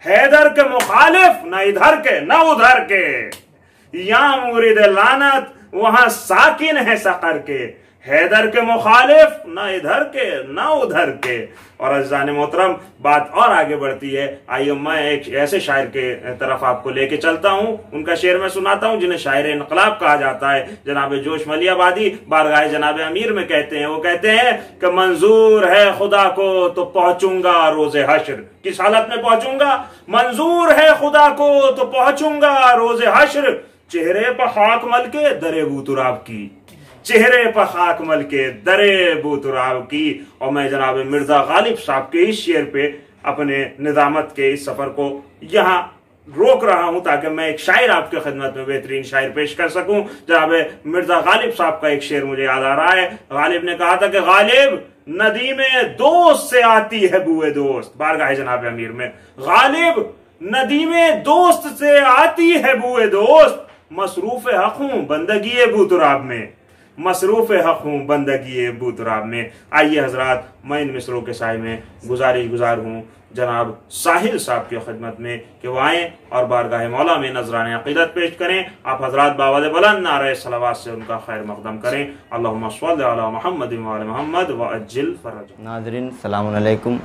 हैदर के मुखालिफ न इधर के न उधर के, यहाँ मुरीद लानत वहां साकिन है सकर के। हैदर के मुखालिफ न इधर के न उधर के। और अज़ीज़ान मोहतरम बात और आगे बढ़ती है। आइए मैं एक ऐसे शायर के तरफ आपको लेके चलता हूं, उनका शेर मैं सुनाता हूं जिन्हें शायर इनकलाब कहा जाता है। जनाब जोश मलियाबादी बारगाह जनाब अमीर में कहते हैं, वो कहते हैं कि मंजूर है खुदा को तो पहुंचूंगा रोजे हश्र। किस हालत में पहुंचूंगा? मंजूर है खुदा को तो पहुंचूंगा रोजे हश्र। चेहरे पर खाक मल के दरे बूतुराब की, चेहरे पर खाक मल के दरे बूतुराब की। और मैं जनाब मिर्जा गालिब साहब के इस शेर पे अपने निजामत के इस सफर को यहाँ रोक रहा हूं ताकि मैं एक शायर आपके खिदमत में बेहतरीन शायर पेश कर सकूं। जनाब मिर्जा गालिब साहब का एक शेर मुझे याद आ रहा है। गालिब ने कहा था कि गालिब नदी में दोस्त से आती है बुए दोस्त। बारगाह जनाब अमीर में गालिब नदी में दोस्त से आती है बुए दोस्त। मसरूफ हक हूं बंदगी बूतुराब में, मसरूफ हक हूं बंदगी बूतुराब में। आइए हजरात, मैं इन मिसरों के साय में गुजार हूं जनाब साहिल साहब की खिदमत में कि वो आए और बारगाह मौला में नजराने अकीदत पेश करें। आप हजरात बावाद बुलंद नारे सलावत से उनका खैर मकदम करें। अल्लाहुम्मा सल्लि अला मुहम्मद व अला मुहम्मद व अज्जिल फरज। नाज़रीन सलाम अलैकुम।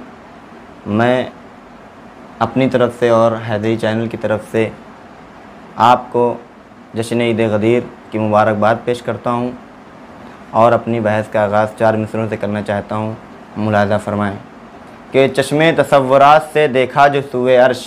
मैं अपनी तरफ से और हैदरी चैनल की तरफ से आपको जश्न ईद गदीर की मुबारकबाद पेश करता हूँ और अपनी बहस का आगाज़ 4 मिसरों से करना चाहता हूँ। मुलाज़ा फरमाएँ कि चश्मे तसव्वुरात से देखा जो सूए अर्श,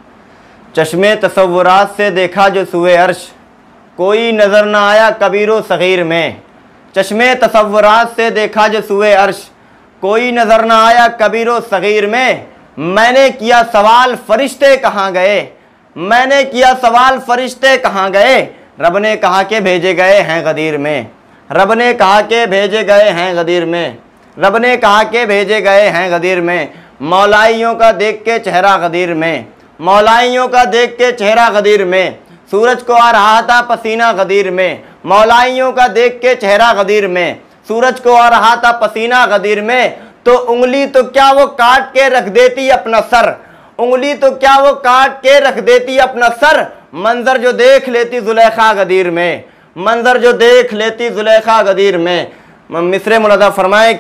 चश्मे तसव्वुरात से देखा जो सूए अर्श, कोई नज़र ना आया कबीरो सग़ीर में। चश्मे तसव्वुरात से देखा जो सूए अर्श, कोई नज़र ना आया कबीरो सग़ीर में। मैंने किया सवाल फ़रिश्ते कहाँ गए, मैंने किया सवाल फ़रिश्ते कहाँ गए। रब ने कहा कि भेजे गए हैं गदीर में, रब ने कहा कि भेजे गए हैं गदीर में, रब ने कहा कि भेजे गए हैं गदीर में। मौलाइयों का देख के चेहरा गदीर में, मौलाइयों का देख के चेहरा गदीर में। सूरज को आ रहा था पसीना गदीर में, मौलाइयों का देख के चेहरा गदीर में। सूरज को आ रहा था पसीना गदीर में, तो उंगली तो क्या वो काट के रख देती अपना सर, उंगली तो क्या वो काट के रख देती अपना सर। मंजर जो देख लेती जुलेखा गदीर में, मंजर जो देख लेती जुलेखा गदीर में। मिसरे मुलादा फरमाए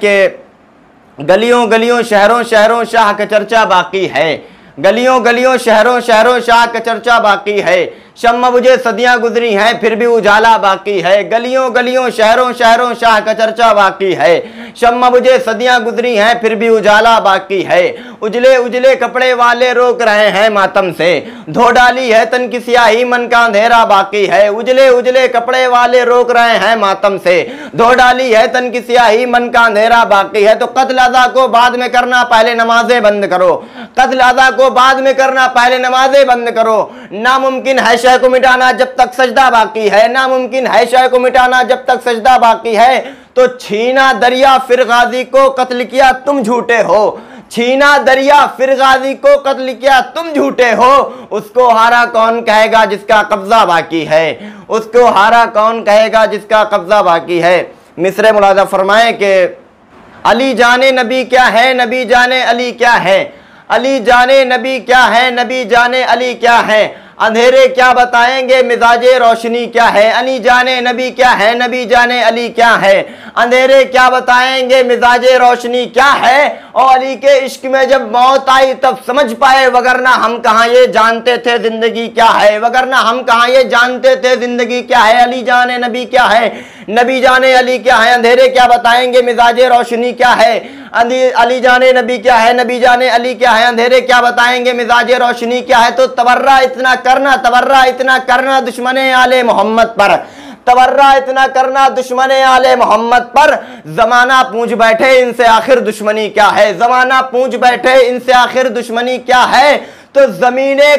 कि गलियों गलियों शहरों शहरों शाह का चर्चा बाकी है, गलियों गलियों शहरों शहरों शाह का चर्चा बाकी है। शम्मा बुझे सदियां गुजरी हैं फिर भी उजाला बाकी है, गलियों गलियों शहरों शहरों शाह का चर्चा बाकी है। शम्मा बुझे सदियां गुजरी हैं फिर भी उजाला बाकी है। उजले उजले कपड़े वाले रोक रहे हैं मातम से, धो डाली है तन की स्याही मन का अंधेरा बाकी है। उजले उजले कपड़े वाले रोक रहे हैं मातम से, धो डाली है तन की स्याही मन का अंधेरा बाकी है। तो कत्ल अदा को बाद में करना पहले नमाजें बंद करो, कत्ल अदा को बाद में करना पहले नमाजें बंद करो। नामुमकिन है शय को मिटाना जब तक सजदा बाकी है, नामुमकिन है शय को मिटाना जब तक सजदा बाकी है। तो छीना दरिया फिर गाजी को कत्ल किया तुम झूठे हो, छीना दरिया फिर गाजी को कत्ल किया तुम झूठे हो। उसको हारा कौन कहेगा जिसका कब्जा बाकी है, उसको हारा कौन कहेगा जिसका कब्जा बाकी है। मिसरे मुलाजा फरमाए कि अली जाने नबी क्या है, नबी जाने अली क्या है, अली जाने नबी क्या है, नबी जाने अली क्या है। अंधेरे क्या बताएंगे मिजाजे रोशनी क्या है, अली जाने नबी क्या है, नबी जाने अली क्या है। अंधेरे क्या बताएंगे मिजाजे रोशनी क्या है। और अली के इश्क में जब मौत आई तब समझ पाए, वगरना हम कहाँ ये जानते थे जिंदगी क्या है, वगरना हम कहाँ ये जानते थे जिंदगी क्या है। अली जाने नबी क्या है, नबी जाने अली क्या है। अंधेरे क्या बताएंगे मिजाजे रोशनी क्या है, अली जाने नबी क्या है, नबी जाने अली क्या है। अंधेरे क्या बताएंगे मिजाजे रोशनी क्या है। तो तवर्रा इतना करना, तवर्रा इतना करना दुश्मने आले मोहम्मद पर, तवर्रा इतना करना दुश्मने आले मोहम्मद पर। जमाना पूछ बैठे इनसे आखिर दुश्मनी क्या है, जमाना पूछ बैठे इनसे आखिर दुश्मनी क्या है। तो जमीने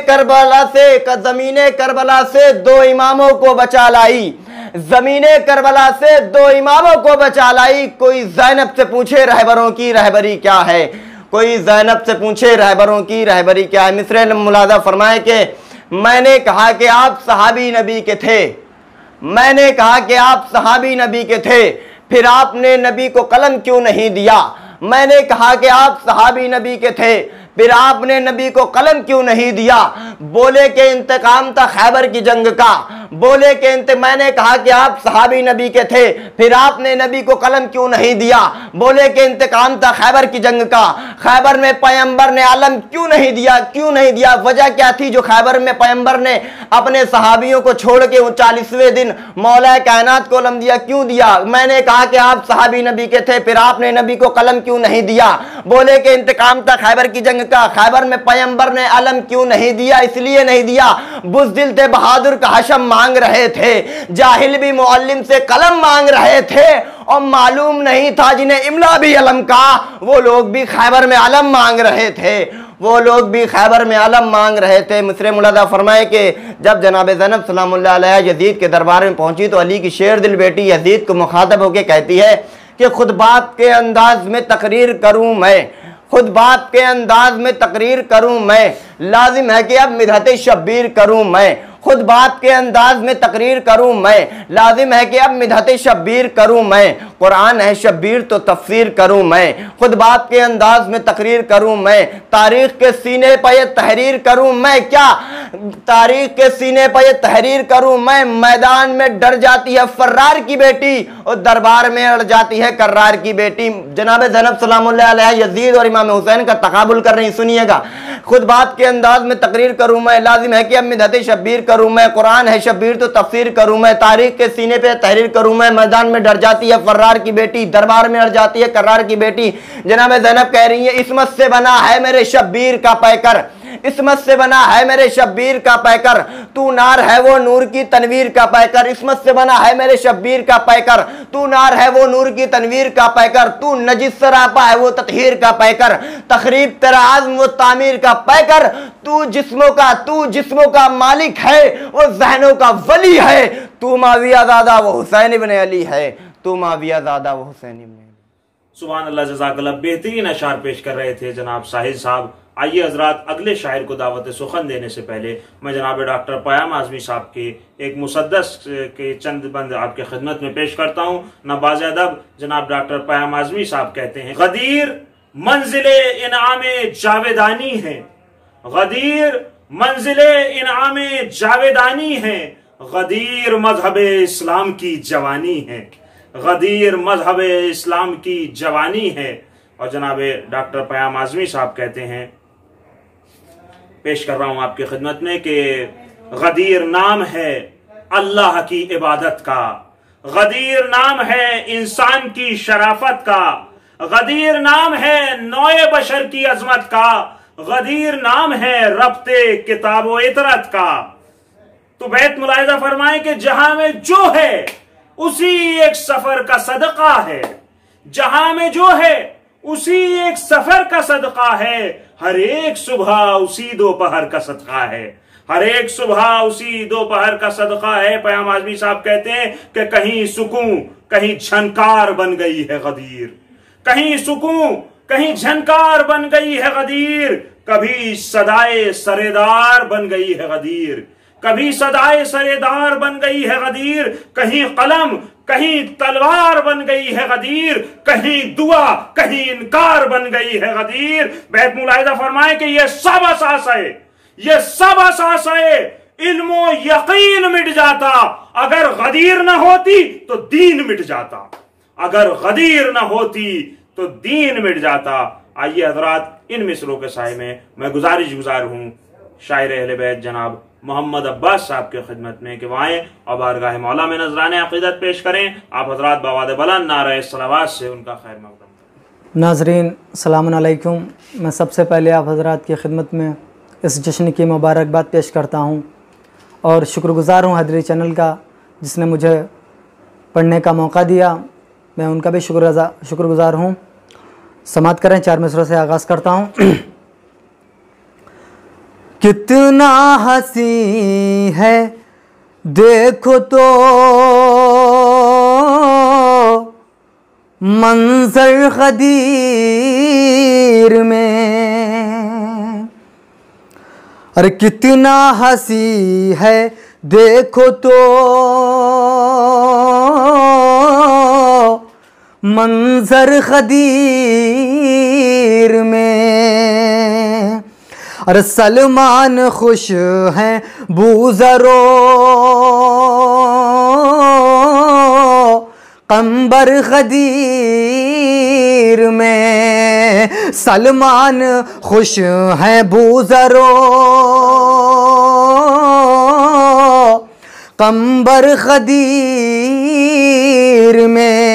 करबला से 2 इमामों को बचा लाई, जमीने करबला से 2 इमामों को बचा लाई। कोई ज़ैनब से पूछे रहबरों की रहबरी क्या है, कोई ज़ैनब से पूछे रहबरों की रहबरी क्या है। मिसरे मुलादा फरमाए कि मैंने कहा कि आप सहाबी नबी के थे, मैंने कहा कि आप सहाबी नबी के थे, फिर आपने नबी को कलम क्यों नहीं दिया। मैंने कहा कि आप सहाबी नबी के थे, फिर आपने नबी को कलम क्यों नहीं दिया? बोले कि इंतकाम था खैबर की जंग का। बोले कि मैंने कहा कि आप सहाबी नबी के थे, फिर आपने नबी को कलम क्यों नहीं दिया? बोले कि इंतकाम था खैबर की जंग का। खैबर में पैगंबर ने अलम क्यों नहीं दिया? क्यों नहीं दिया? वजह क्या थी जो खैबर में पैगंबर ने अपने सहाबियों को छोड़ के 40वें दिन मौला कायनात को अलम दिया? क्यों दिया? मैंने कहा कि आप सहाबी नबी के थे, फिर आपने नबी को कलम क्यों नहीं दिया? बोले कि इंतकाम था खैबर की जंग का। खैबर में पैगंबर ने अलम क्यों नहीं दिया? इसलिए नहीं दिया, बुज़दिल थे, बहादुर का हशम मांग रहे थे, जाहिल भी मुअल्लिम से कलम मांग रहे थे, और मालूम नहीं था जिन्हें इमला भी अलम का, वो लोग भी खैबर में अलम मांग रहे थे। वो लोग भी खैबर में अलम मांग रहे थे। मिस्र मुलादा फरमाए कि जब जनाब ज़ैनब सलामुल्लाह अलैहा यजीद के दरबार में पहुंची तो अली की शेर दिल बेटी यजीद को मुखातब होकर कहती है कि खुद बात के अंदाज में तकरीर करूं मैं, खुद बात के अंदाज में तकरीर करूं मैं, लाजिम है कि अब मिदहत शब्बीर करूं मैं। खुद बात के अंदाज में तकरीर करूं मैं, लाजिम है कि अब मिदहत शब्बीर करूं मैं। कुरान है शब्बीर तो तफसीर करूं मैं। खुद बात के अंदाज में तकरीर करूं मैं, तारीख के सीने पर ये तहरीर करूं मैं। क्या तारीख के सीने पर ये तहरीर करूं मैं? मैदान में डर जाती है फर्रार की बेटी और दरबार में अड़ जाती है कर्रार की बेटी। जनाब ज़ैनब सलामुल्लाह अलैहा यजीद और इमाम हुसैन का तकाबुल कर रही, सुनिएगा। खुद बात के अंदाज में तकरीर करूं मैं, लाजिम है कि अब मिदहत शब्बीर करूं मैं। कुरान है शब्बीर तो तफसीर करूं मैं, तारीख के सीने पे तहरीर करूं मैं। मैदान में डर जाती है फर्रार की बेटी, दरबार में अड़ जाती है कर्रार की बेटी। जनाब ज़ैनब कह रही है इस्मत से बना है मेरे शब्बीर का पैकर, इस्मत से बना है मेरे शब्बीर का पैकर, तू नार है वो नूर की तनवीर का पैकर। इस्मत से बना है मेरे शब्बीर का पैकर, तू नार है वो नूर की तनवीर का पैकर, तू नजिस सरापा है वो ततहीर का पैकर, तखरीब तेरा आज़्म वो तामीर का पैकर, तू जिस्मों का मालिक है वो ज़हनों का वली है, तू माविया ज़ादा वो हुसैन इब्न अली है, तू माविया ज़ादा वो हुसैन इब्न अली। सुभान अल्लाह, जज़ाकल्लाह। बेहतरीन अशार पेश कर रहे थे जनाब साहिल साहब। आइए हजरात, अगले शायर को दावत सुखन देने से पहले मैं जनाब डॉक्टर पयाम आज़मी साहब के एक मुसद्दस के चंद बंद आपके खिदमत में पेश करता हूँ। नवाज़ अदब जनाब डॉक्टर पयाम आज़मी साहब कहते हैं, गदीर मंजिले इनामे जावेदानी है, गदीर मंजिले इनामे जावेदानी है, गदीर मजहब इस्लाम की जवानी है, गदीर मजहब इस्लाम की जवानी है। और जनाब डॉक्टर पयाम आज़मी साहब कहते हैं, पेश कर रहा हूं आपकी खिदमत में कि गदीर नाम है अल्लाह की इबादत का, गदीर नाम है इंसान की शराफत का, गदीर नाम है नौए बशर की अजमत का, गदीर नाम है रब्ते किताबो इतरत का। तो बैत मुलाहिजा फरमाए कि जहां में जो है उसी एक सफर का सदका है, जहां में जो है उसी एक सफर का सदका है, हर एक सुबह उसी दोपहर का सदका है, हर एक सुबह उसी दोपहर का सदका है। पयाम आज़मी साहब कहते हैं कि कहीं सुकून कहीं झनकार बन गई है गदीर, कहीं सुकून कहीं झनकार बन गई है गदीर, कभी सदाए सरेदार बन गई है गदीर, कभी सदाए सरेदार बन गई है गदीर, कहीं कलम कहीं तलवार बन गई है गदीर, कहीं दुआ कहीं इनकार बन गई है गदीर। बैत मुलाहिजा फरमाए कि ये सब असासे, ये सब असासे इल्मो यकीन मिट जाता, अगर गदीर न होती तो दीन मिट जाता, अगर गदीर न होती तो दीन मिट जाता। आइए हजरात, इन मिसरों के साए में मैं गुजार हूं शायर अहले बैत जनाब मोहम्मद अब्बास साहब के खिदमत में कि वाएं और बारगाह मौला में नजराने अकीदत पेश करें। आप हजरात बावाद बुलंद नारे सलावत से उनका खैर मक़दम। नाज़रीन अस्सलामु अलैकुम। मैं सबसे पहले आप हजरात की खिदमत में इस जश्न की मुबारकबाद पेश करता हूँ और शुक्रगुज़ार हूँ हैदरी चैनल का जिसने मुझे पढ़ने का मौका दिया, मैं उनका भी शुक्रगुज़ार हूँ। समात करें, 4 मिसरों से आगाज़ करता हूँ। कितना हंसी है देखो तो मंजर गदीर में, अरे कितना हंसी है देखो तो मंजर गदीर में, अरे सलमान खुश हैं बूज़रो कंबर गदीर में, सलमान खुश हैं बूज़रो कंबर गदीर में,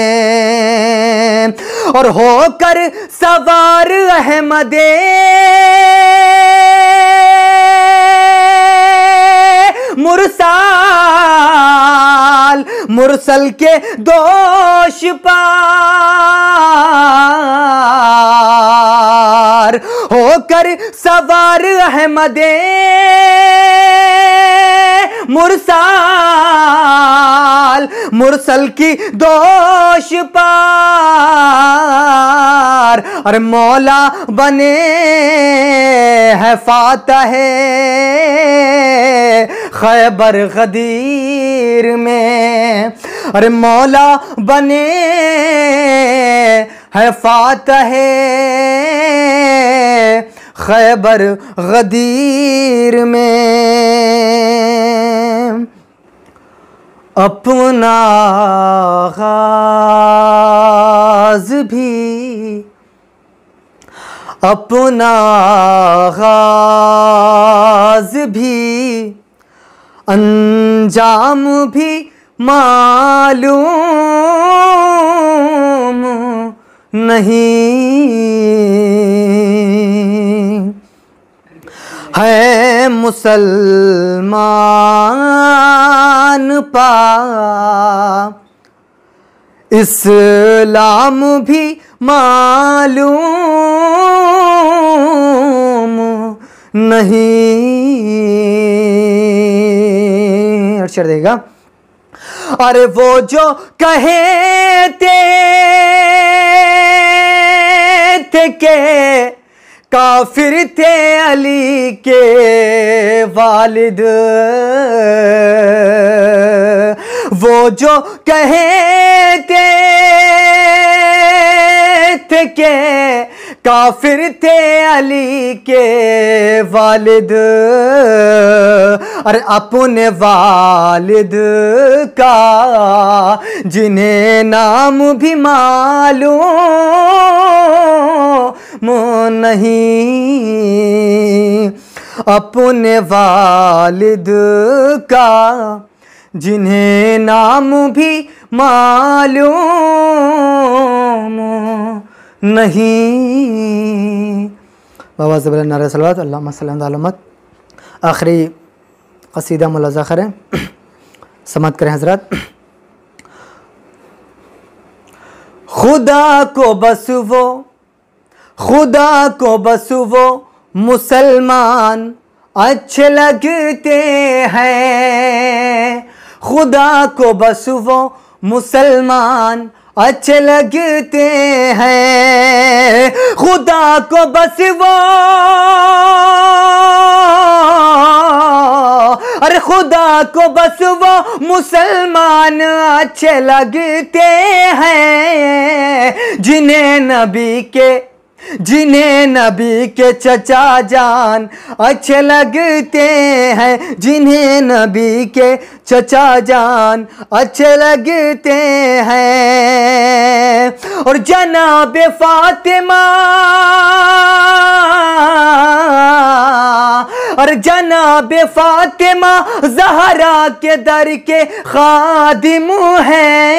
और होकर सवार अहमदे मुरसाल, मुरसल के दोष पार, होकर सवार अहमदे मुरसाल, मुरसल की दोष पार, अरे मौला बने है फातह खैबर गदीर में, अरे मौला बने है फातह खैबर गदीर में। अपना गाज़ भी, अपना गाज़ भी, अंजाम भी मालूम नहीं है, मुसलमान पा इस्लाम भी मालूम नहीं। अक्षर देगा, अरे वो जो कहते थे के काफिर थे अली के वालिद, वो जो कहते थे के काफिर थे अली के वालिद, अरे अपने वालिद का जिन्हें नाम भी मालूम नहीं, अपने वालिद का जिन्हें नाम भी मालूम नहीं। बाबा ज़बल नारे सलवात अल्लाहुम्मा सल्ली अला मुहम्मद। आखिरी क़सीदा मौला ज़ाखिर है, समात करें हज़रात। खुदा को बस वो, खुदा को बस वो मुसलमान अच्छे लगते हैं, खुदा को बस वो मुसलमान अच्छे लगते हैं, खुदा को बस वो, अरे खुदा को बस वो मुसलमान अच्छे लगते हैं, जिन्हें नबी के चचा जान अच्छे लगते हैं, जिन्हें नबी के चचा जान अच्छे लगते हैं, और जनाब फातिमा, और जनाब फातिमा ज़हरा के दर के खादिम हैं,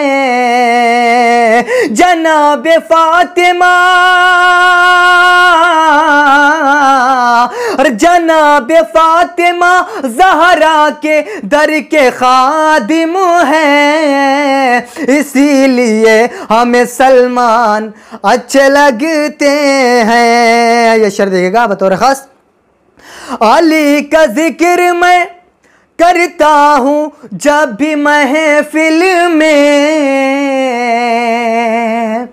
जनाब फातिमा, और जनाब फातिमा ज़हरा के दर के खादिम हैं, इसीलिए हमें सलमान अच्छे लगते हैं। ये शेर देखिएगा बतौर ख़ास, अली का जिक्र मैं करता हूँ जब भी महफिल में,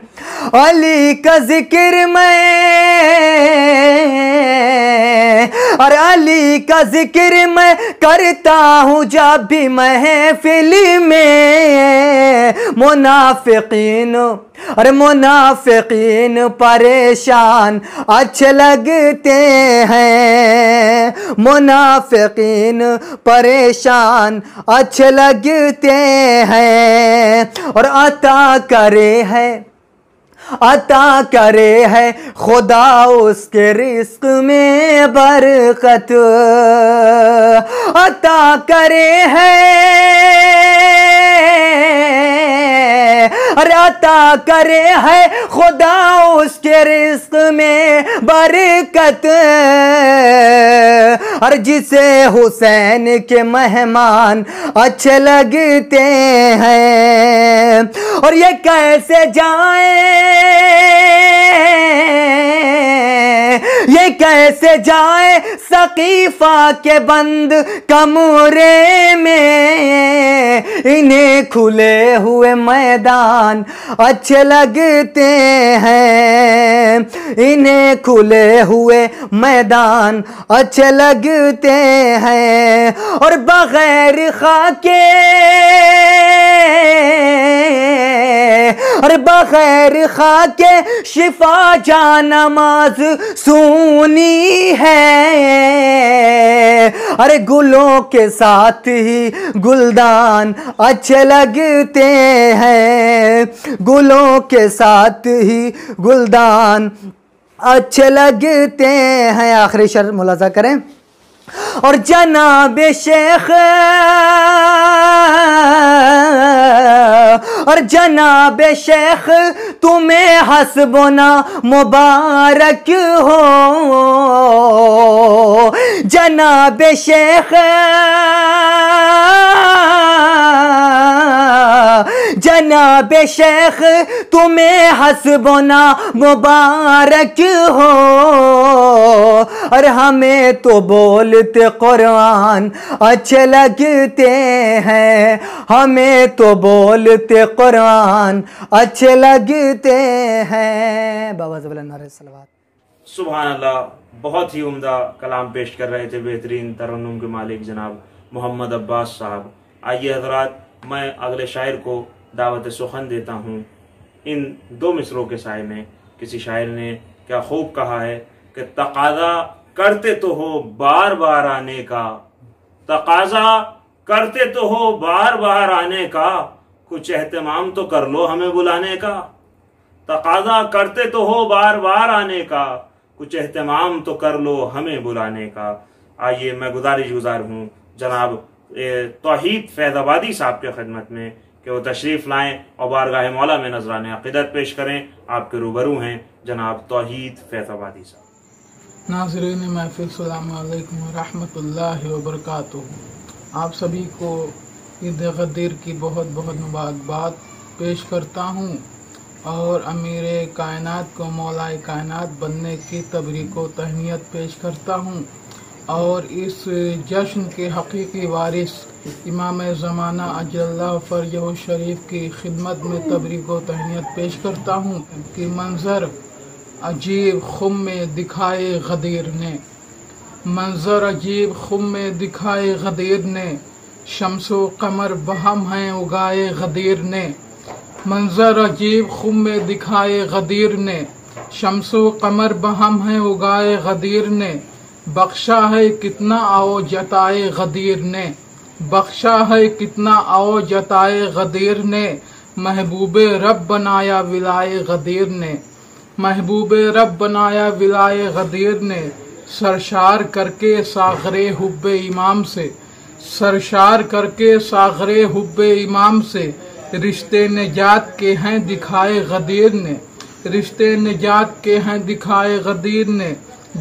अली का जिक्र मैं और अली का जिक्र मैं करता हूँ जब भी महफिल में, मुनाफिकीन और मुनाफिकीन परेशान अच्छे लगते हैं, मुनाफिकीन परेशान अच्छे लगते हैं। और अता करे है खुदा उसके रिस्क में बरकत, अता करे है, अरे अता करे है खुदा उसके रिस्क में बरकत। और जिसे हुसैन के मेहमान अच्छे लगते हैं, और ये कैसे जाए सकीफा के बंद कमरे में, इन्हें खुले हुए मैदान अच्छे लगते हैं, इन्हें खुले हुए मैदान अच्छे लगते हैं। और बगैर खाके और बगैर खाके शिफा जान नमाज सुनी है। अरे गुलों के साथ ही गुलदान अच्छे लगते हैं, गुलों के साथ ही गुलदान अच्छे लगते हैं। आखिरी शर्त मुलाजा करें। और जनाब शेख और जनाब शेख तुम्हें हस्बुना मुबारक हो, जनाब शेख जनाब शेख तुम्हें हस्बुना मुबारक हो। और हमें तो बोलते कुरान अच्छे लगते हैं, हमें तो बोलते कुरान अच्छे लगते हैं। बाबा ज़बील सुभान अल्लाह, बहुत ही उम्दा कलाम पेश कर रहे थे बेहतरीन तरन्नुम के मालिक जनाब मोहम्मद अब्बास साहब। आइए हजरात, मैं अगले शायर को दावत सुखन देता हूँ। इन दो मिसरों के साय में किसी शायर ने क्या खूब कहा है कि तकाज़ा करते तो हो बार बार आने का, तकाज़ा करते तो हो बार बार आने का, कुछ एहतमाम तो कर लो हमें बुलाने का। तकाज़ा करते तो हो बार बार आने का, कुछ एहतमाम तो कर लो हमें बुलाने का। आइए मैं गुजार हूँ जनाब तौहीद फैज़ाबादी साहब के खिदमत में कि वो तशरीफ़ लाएँ और बारगाह मौला में नजराने अक़ीदत पेश करें। आपके रूबरू हैं जनाब तौहीद फैज़ाबादी साहब। नाज़रीन महफ़िल, अस्सलामु अलैकुम व रहमतुल्लाहि व बरकातुहू। आप सभी को ईद गदीर की बहुत बहुत मुबारकबाद पेश करता हूँ और अमीर कायनात को मौलाए कायनात बनने की तबरीक व तहनीत पेश करता हूँ। और इस जश्न के हकीकी वारिस इमाम ज़माना अजल्लाहु फ़रजहु शरीफ की खिदमत में तबरीक व तहनीत पेश करता हूँ कि मंज़र अजीब खुम में दिखाए गदीर ने, मंजर अजीब खुम में दिखाए गदीर ने, शम्सो कमर बहम हैं उगाए गदीर ने। मंजर अजीब खुम में दिखाए गदीर ने, शम्सो कमर बहम हैं उगाए गदीर ने। बख्शा है कितना आओ जताए गदीर ने, बख्शा है कितना आओ जताए गदीर ने। महबूबे रब बनाया विलाए गदीर ने, महबूबे रब बनाया विलाए गदीर ने। सरशार करके सागरे हुब्बे इमाम से, सरशार करके सागरे हुब्बे इमाम से। रिश्ते निजात के हैं दिखाए गदीर ने, रिश्ते निजात के हैं दिखाए गदीर ने।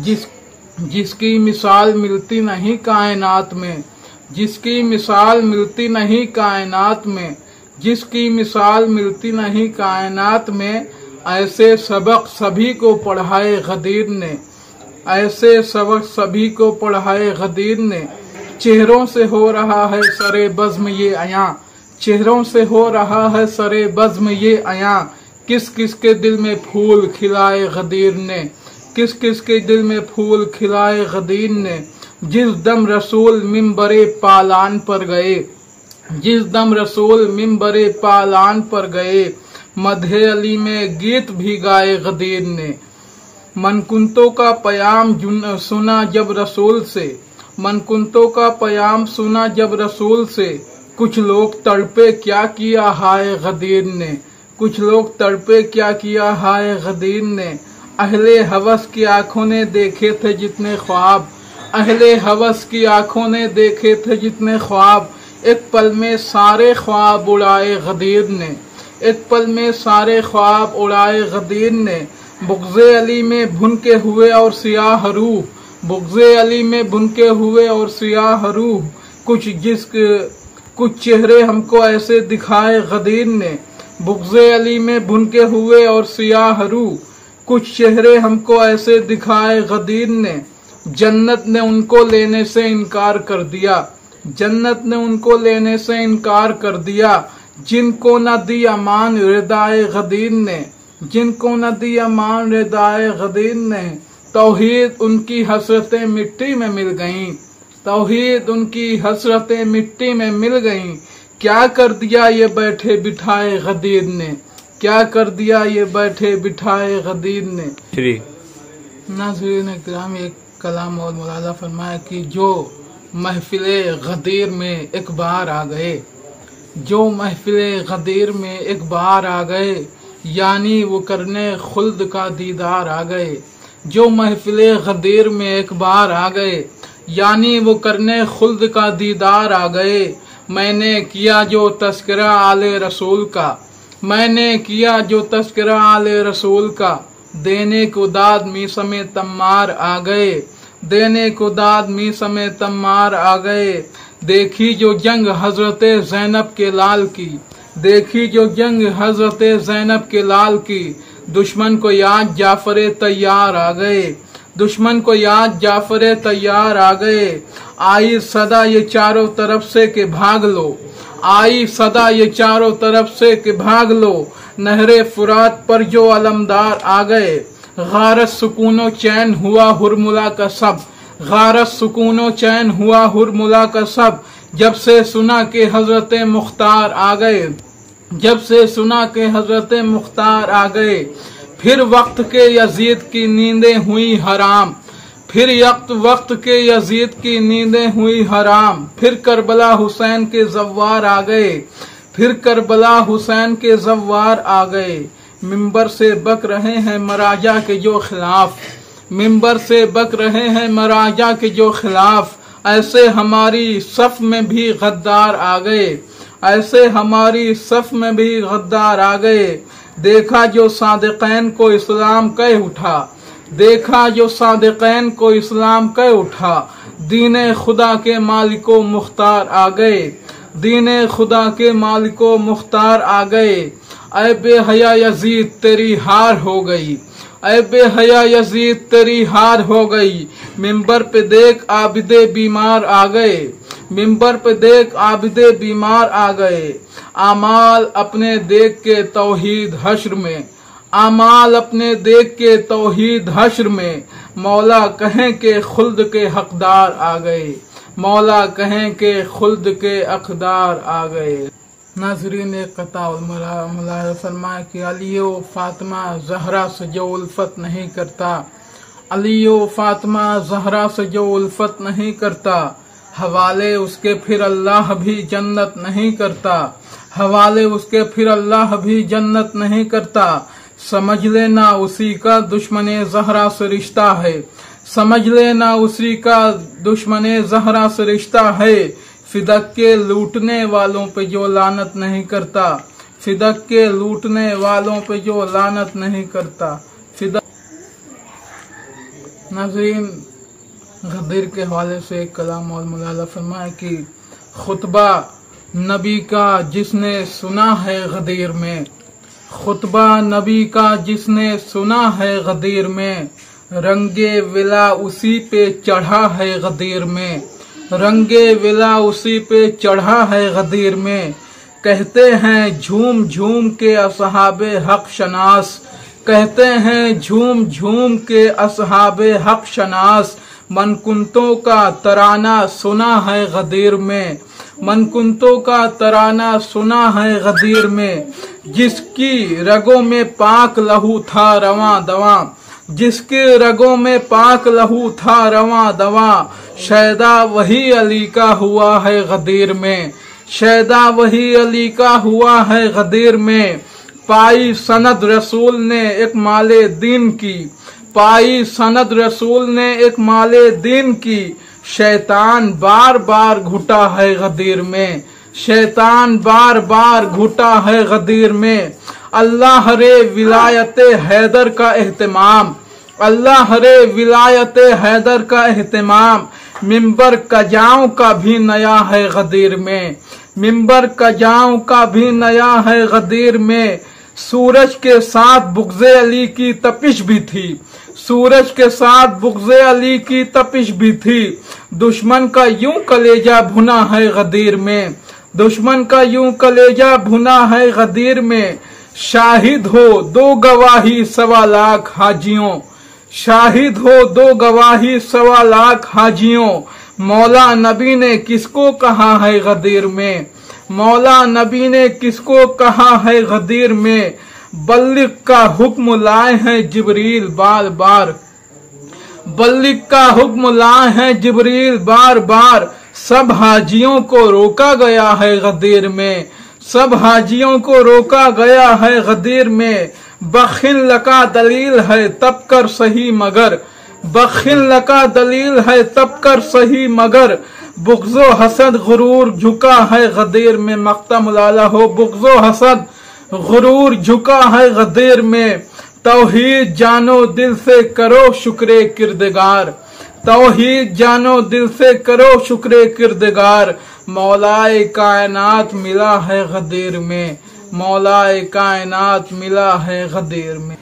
जिसकी मिसाल मिलती नहीं कायनात में, जिसकी मिसाल मिलती नहीं कायनात में, जिसकी मिसाल मिलती नहीं कायनात में। ऐसे सबक सभी को पढ़ाए गदीर ने, ऐसे सबक सभी को पढ़ाए गदीर ने। चेहरों से हो रहा है सरे बज़्म ये अयां, चेहरों से हो रहा है सरे बज़्म ये अयां। किस किस के दिल में फूल खिलाए गदीर ने, किस किस के दिल में फूल खिलाए गदीर ने। जिस दम रसूल मिंबरे पालान पर गए, जिस दम रसूल मिंबरे पालान पर गए, मधे अली में गीत भी गाए गदीर ने। मनकुंतों का पयाम सुना जब रसूल से, मनकुंतों का पयाम सुना जब रसूल से, कुछ लोग तड़पे क्या किया हाय गदीर ने, कुछ लोग तड़पे क्या किया हाय गदीर ने। अहले हवस की आंखों ने देखे थे जितने ख्वाब, अहले हवस की आंखों ने देखे थे जितने ख्वाब, एक पल में सारे ख्वाब उड़ाए गदीर ने, एक पल में सारे ख्वाब उड़ाए गदीर ने। बुग़्ज़े अली में भुनके हुए और सियाह रूह, बुग़्ज़े अली में भुनके हुए और सियाह रूह, कुछ चेहरे हमको ऐसे दिखाए गदीर ने। बुग़्ज़े अली में भुनके हुए और सियाह रूह, कुछ चेहरे हमको ऐसे दिखाए गदीर ने। जन्नत ने उनको लेने से इनकार कर दिया, जन्नत ने उनको लेने से इनकार कर दिया, जिनको न दी अमान रिदाए गदीर ने, जिनको न दी अमान रिदाए गदीर ने। तौहीद उनकी हसरतें मिट्टी में मिल गईं, तौहीद उनकी हसरतें मिट्टी में मिल गईं। क्या कर दिया ये बैठे बिठाए गदीर ने, क्या कर दिया ये बैठे बिठाए गदीर ने। नाज़रीन किराम, एक कलाम और मुलाज़ा फरमाया कि जो महफिले गदीर में एक बार आ गए, जो महफिले गदीर में एक बार आ गए, यानी वो करने खुल्द का दीदार आ गए। जो महफिले गदीर में एक बार आ गए, यानी वो करने खुल्द का दीदार आ गए। मैंने किया जो तस्करा आले रसूल का, मैंने किया जो तस्करा आले रसूल का, देने को दाद मी समेत तम्मार आ गए, देने को दाद मी समेत तम्मार आ गए। देखी जो जंग हजरत ज़ैनब के लाल की, देखी जो जंग हजरत ज़ैनब के लाल की, दुश्मन को याद जाफर तैयार आ गए, दुश्मन को याद जाफर तैयार आ गए। आई सदा ये चारों तरफ से के भाग लो, आई सदा ये चारों तरफ से के भाग लो, नहरे फुरात पर जो अलमदार आ गए। गारत सुकूनो चैन हुआ हुरमुला का सब, गारत सुकूनो चैन हुआ हुरमुला का सब, जब से सुना के हजरत मुख्तार आ गए, जब से सुना के हजरत मुख्तार आ गए। फिर वक्त के यजीद की नींदें हुई हराम, फिर वक्त के यजीद की नींदें हुई हराम। फिर करबला हुसैन के जव्वार आ गए, फिर करबला हुसैन के जव्वार आ गए। मिंबर से बक रहे हैं मराजा के जो खिलाफ, मिंबर से बक रहे हैं मराजा के जो खिलाफ, ऐसे हमारी सफ में भी गद्दार आ गए, ऐसे हमारी सफ में भी गद्दार आ गए। देखा जो सादिक़ैन को इस्लाम कह उठा, देखा जो सादिक़ैन को इस्लाम कह उठा, दीने खुदा के मालिको मुख्तार आ गए, दीने खुदा के मालिको मुख्तार आ गए। ऐ बेहया यजीद तेरी हार हो गई, ऐ बेहया यजीद तेरी हार हो गई। मिंबर पे देख आबिदे बीमार आ गए, मिंबर पे देख आबिदे बीमार आ गए। आमाल अपने देख के तौहीद हश्र में, आमाल अपने देख के तौहीद हश्र में, मौला कहें के खुल्द के हकदार आ गए, मौला कहें के खुल्द के हकदार आ गए। नाज़रीन क़ता मुलाहिज़ा फरमाया कि अली व फातिमा ज़हरा से जो उल्फत नहीं करता, अली व फातिमा ज़हरा से जो उल्फत नहीं करता, हवाले उसके फिर अल्लाह भी जन्नत नहीं करता, हवाले उसके फिर अल्लाह भी जन्नत नहीं करता। समझ लेना उसी का दुश्मने ज़हरा से रिश्ता है, समझ लेना उसी का दुश्मने ज़हरा से रिश्ता है। फिदक के लूटने वालों पे जो लानत नहीं करता, फिदक के लूटने वालों पे जो लानत नहीं करता। फिदक नाज़रीन गदीर के हवाले से एक कलाम और मुलाहिज़ा फरमाया कि खुतबा नबी का जिसने सुना है गदीर में, खुतबा नबी का जिसने सुना है गदीर में, रंगे विला उसी पे चढ़ा है गदीर में, रंगे विला उसी पे चढ़ा है गदीर में। कहते हैं झूम झूम के असहाबे हक शनास, कहते हैं झूम झूम के असहाबे हक शनास, मनकुंतों का तराना सुना है गदीर में, मनकुंतों का तराना सुना है गदीर में। जिसकी रगों में पाक लहू था रवां दवा, जिसके रगों में पाक लहू था रवां दवा, शैदा वही अली का हुआ है गदीर में, शैदा वही अली का हुआ है गदीर में। पाई सनद रसूल ने एक माले दीन की, पाई सनद रसूल ने एक माले दीन की, शैतान बार बार घुटा है गदीर में, शैतान बार बार घुटा है गदीर में। अल्लाह रे विलायते हैदर का एहतमाम, अल्लाह रे विलायते हैदर का एहतमाम, मिंबर कजाओं का भी नया है गदीर में, मिंबर कजाओं का भी नया है गदीर में। सूरज के साथ बुग़्ज़े अली की तपिश भी थी, सूरज के साथ बुग़्ज़े अली की तपिश भी थी। दुश्मन का यूं कलेजा भुना है गदीर में, दुश्मन का यूं कलेजा भुना है गदीर में। शाहिद हो दो गवाही 1.25 लाख हाजियों, शाहिद हो दो गवाही 1.25 लाख हाजियों। मौला नबी ने किसको कहा है गदीर में, मौला नबी ने किसको कहा है गदीर में। बल्लिग का हुक्म लाए हैं जिब्रील बार बार, बल्लिग का हुक्म लाए हैं जिब्रील बार बार। सब हाजियों को रोका गया है गदीर में, सब हाजियों को रोका गया है गदीर में। बखिल लका दलील है तब कर सही मगर, बखिल लका दलील है तब कर सही मगर। बुग़्ज़ो हसद गुरूर झुका है गदीर में, मक्ता मुलाला हो। बुग़्ज़ो हसद गुरूर झुका है गदीर में। तौहीद जानो दिल से करो शुक्रे किरदगार, तौहीद जानो दिल से करो शुक्रे किरदगार। मौलाए कायनात मिला है गदीर में, मौलाए कायनात मिला है गदीर में।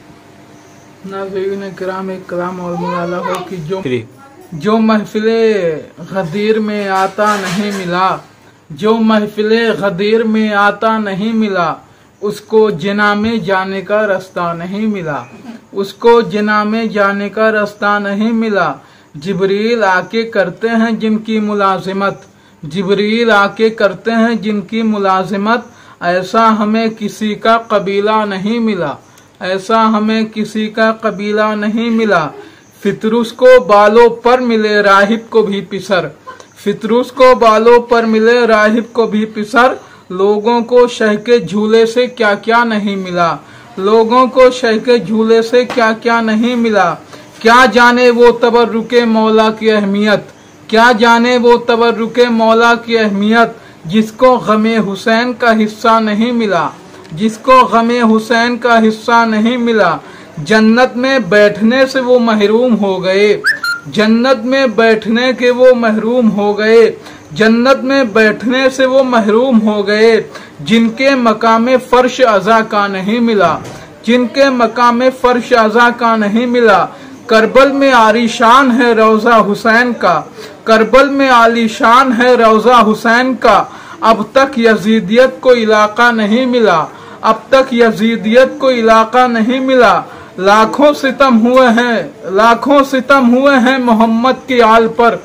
नाज़रीन किराम इकराम और मुआला हो कि जो महफिले गदीर में आता नहीं मिला, जो महफिले गदीर में आता नहीं मिला, उसको जिना में जाने का रास्ता नहीं मिला, उसको जिना में जाने का रास्ता नहीं मिला। जिब्रील आके करते हैं जिनकी मुलाजिमत, जिब्रील आके करते हैं जिनकी मुलाजिमत। ऐसा हमें किसी का कबीला नहीं मिला, ऐसा हमें किसी का कबीला नहीं मिला। फितरुस को बालों पर मिले राहिब को भी पिसर, फितरुस को बालों पर मिले राहिब को भी पिसर। लोगों को शह के झूले से क्या क्या नहीं मिला, लोगों को शह के झूले से क्या क्या नहीं मिला। क्या जाने वो तबर्रुके मौला की अहमियत, क्या जाने वो तबर्रुके मौला की अहमियत। जिसको गमे हुसैन का हिस्सा नहीं मिला, जिसको गमे हुसैन का हिस्सा नहीं मिला। जन्नत में बैठने से वो महरूम हो गए, जन्नत में बैठने के वो महरूम हो गए, जन्नत में बैठने से वो महरूम हो गए। जिनके मकामे फर्श अज़ा का नहीं मिला, जिनके मकामे फर्श अज़ा का नहीं मिला। करबल में आलीशान है रोज़ा हुसैन का, करबल में आलीशान है रोज़ा हुसैन का। अब तक यजीदियत को इलाका नहीं मिला, अब तक यजीदियत को इलाका नहीं मिला। लाखों सितम हुए हैं, लाखों सितम हुए हैं मोहम्मद की आल पर,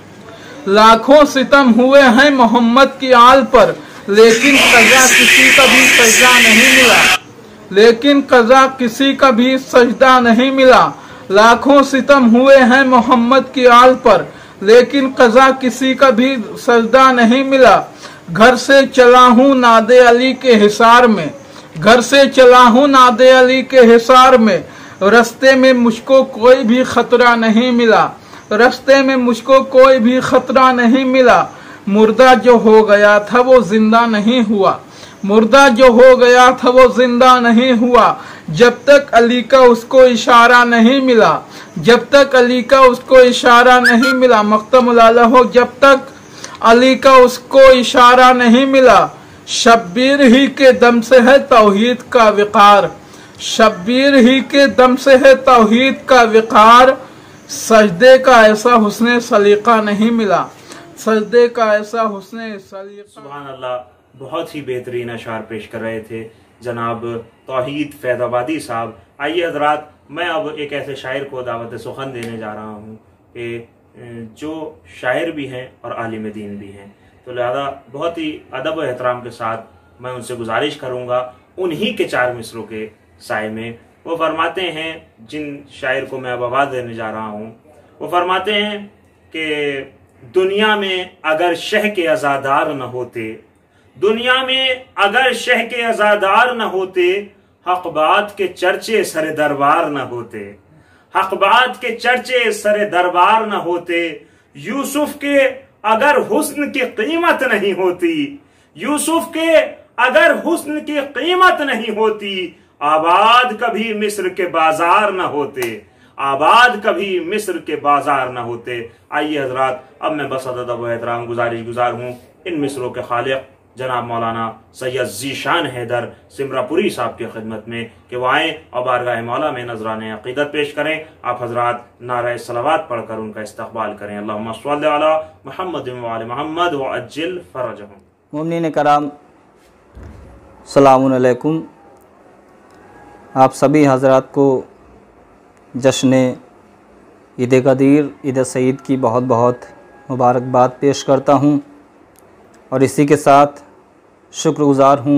लाखों सितम हुए हैं मोहम्मद की आल पर। लेकिन कज़ा किसी का भी सजदा नहीं मिला, लेकिन कज़ा किसी का भी सजदा नहीं मिला। लाखों सितम हुए हैं मोहम्मद की आल पर, लेकिन कज़ा किसी का भी सजदा नहीं मिला। घर से चला हूँ नादे अली के हिसार में, घर से चला हूँ नादे अली के हिसार में। रास्ते में मुझको कोई भी खतरा नहीं मिला, रास्ते में मुझको कोई भी खतरा नहीं मिला। मुर्दा जो हो गया था वो जिंदा नहीं हुआ, मुर्दा जो हो गया था वो जिंदा नहीं हुआ। जब तक अली का उसको इशारा नहीं मिला, जब तक अली का उसको इशारा नहीं मिला। मख्तमुल आला हो, जब तक अली का उसको इशारा नहीं मिला। शब्बीर ही के दम से है तौहीद का विकार, शब्बीर ही के दम से है तौहीद का विकार। सजदे का ऐसा हुस्ने सलीका नहीं मिला, सजदे का ऐसा हुस्ने सलीका। सुभान अल्लाह, बहुत ही बेहतरीन अशार पेश कर रहे थे जनाब तौहीद फैदाबादी साहब। आइए हजरात, मैं अब एक ऐसे शायर को दावत सुखन देने जा रहा हूँ कि जो शायर भी हैं और आलिम दीन भी हैं, तो लिहाजा बहुत ही अदब और एहतराम के साथ मैं उनसे गुजारिश करूँगा उन्हीं के 4 मिसरों के साए में। वो फरमाते हैं, जिन शायर को मैं अब आवाज़ देने जा रहा हूँ, वो फरमाते हैं कि दुनिया में अगर शह के अज़ादार न होते, दुनिया में अगर शह के अज़ादार न होते, हक बात के चर्चे सरे दरबार न होते, हक बात के चर्चे सरे दरबार न होते, यूसुफ के अगर हुस्न की कीमत नहीं होती, यूसुफ के अगर हुस्न की कीमत नहीं होती, आबाद कभी मिस्र के बाजार न होते, आबाद कभी मिस्र के बाजार न होते। आइए हजरात, अब मैं बस अदब व एहतराम गुजारिश गुजार हूँ इन मिसरों के खालिक जनाब मौलाना सैयद ज़ीशान हैदर सिमरापुरी साहब की खिदमत में कि वो आएँ और बारगाह मौला में नजराने अक़ीदत पेश करें। आप हजरात नारा सलावत पढ़कर उनका इस्तक़बाल करें। अल्लाहुम्मा सल्लि अला मुहम्मद व आले मुहम्मद व अज्जिल फ़रजहुम। मोमिनीन कराम, सलामुन अलैकुम। आप सभी हजरात को जश्न ईद गदीर, ईद सईद की बहुत बहुत मुबारकबाद पेश करता हूँ और इसी के साथ शुक्रगुज़ार हूँ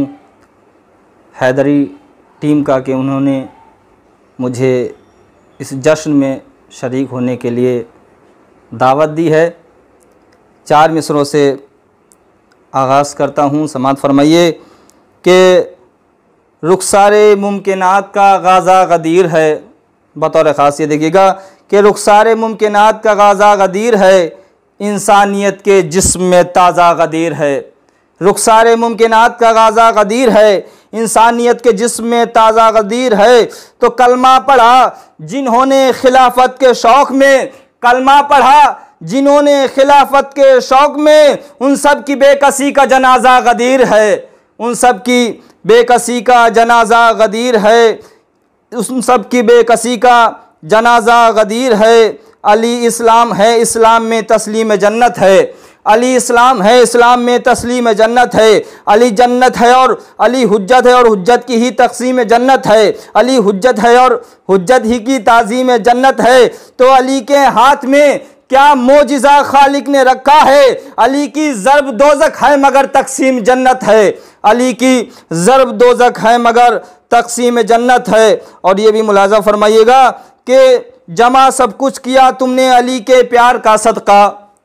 हैदरी टीम का कि उन्होंने मुझे इस जश्न में शरीक होने के लिए दावत दी है। 4 मिसरों से आगाज़ करता हूँ। समात फरमाइए कि रुखसारे मुमकिनात का गाज़ा गदीर है। बतौर ख़ास ये देखिएगा कि रुखसारे मुमकिनात का गाज़ा गदीर है, इंसानियत के जिस्म में ताज़ा गदीर है। रुखसारे मुमकिनात का गाज़ा गदीर है, इंसानियत के जिस्म में ताज़ा गदीर है। तो कलमा पढ़ा जिन्होंने खिलाफत के शौक़ में, कलमा पढ़ा जिन्होंने खिलाफत के शौक़ में, उन सब की बेकसी का जनाजा गदीर है, उन सब की बेकसी का जनाजा गदीर है, उन सब की बेकसी का जनाजा गदीर है। अली इस्लाम है, इस्लाम में तस्लीम जन्नत है, अली इस्लाम है, इस्लाम में तस्लीम जन्नत है। अली जन्नत है और अली हुज्जत है और हुज्जत की ही तक़सीम जन्नत है, अली हुज्जत है और हुज्जत ही की ताज़ीम जन्नत है। तो अली के हाथ में क्या मोजिज़ा खालिक ने रखा है, अली की ज़र्ब दोज़ख है मगर तक़सीम जन्नत है, अली की ज़र्ब दोज़ख है मगर तक़सीम जन्नत है। और ये भी मुलाज़ा फरमाइएगा कि जमा सब कुछ किया तुमने अली के प्यार का सदका,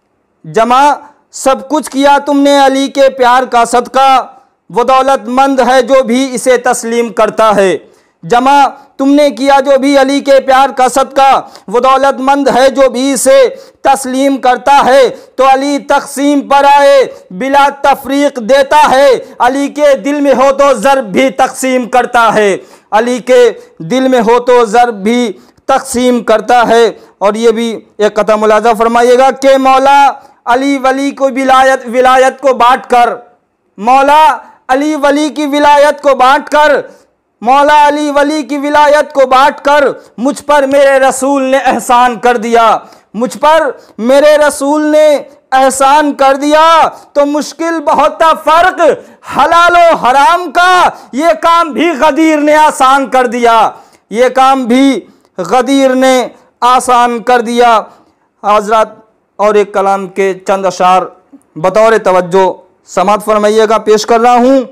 जमा सब कुछ किया तुमने अली के प्यार का सदका, वो दौलतमंद है जो भी इसे तस्लीम करता है। जमा तुमने किया जो भी अली के प्यार का सदका, वो दौलतमंद है जो भी इसे तस्लीम करता है। तो अली तक़सीम पर आए बिला तफरीक देता है, अली के दिल में हो तो ज़र्ब भी तक़सीम करता है, अली के दिल में हो तो ज़र्ब भी तक़सीम करता है। और ये भी एक कथा मुलाज़ा फरमाइएगा कि मौला अली वली को विलायत को बाँट कर, मौला अली वली की विलायत को बाँट कर, मौला अली वली की विलायत को बाँट कर मुझ पर मेरे रसूल ने एहसान कर दिया, मुझ पर मेरे रसूल ने एहसान कर दिया। तो मुश्किल बहुत था फ़र्क हलाल और हराम का, ये काम भी गदीर ने आसान कर दिया, ये काम भी गदीर ने आसान कर दिया। हज़रात, और एक कलाम के चंद अशार बतौर तवज्जो समात फरमाइएगा पेश कर रहा हूँ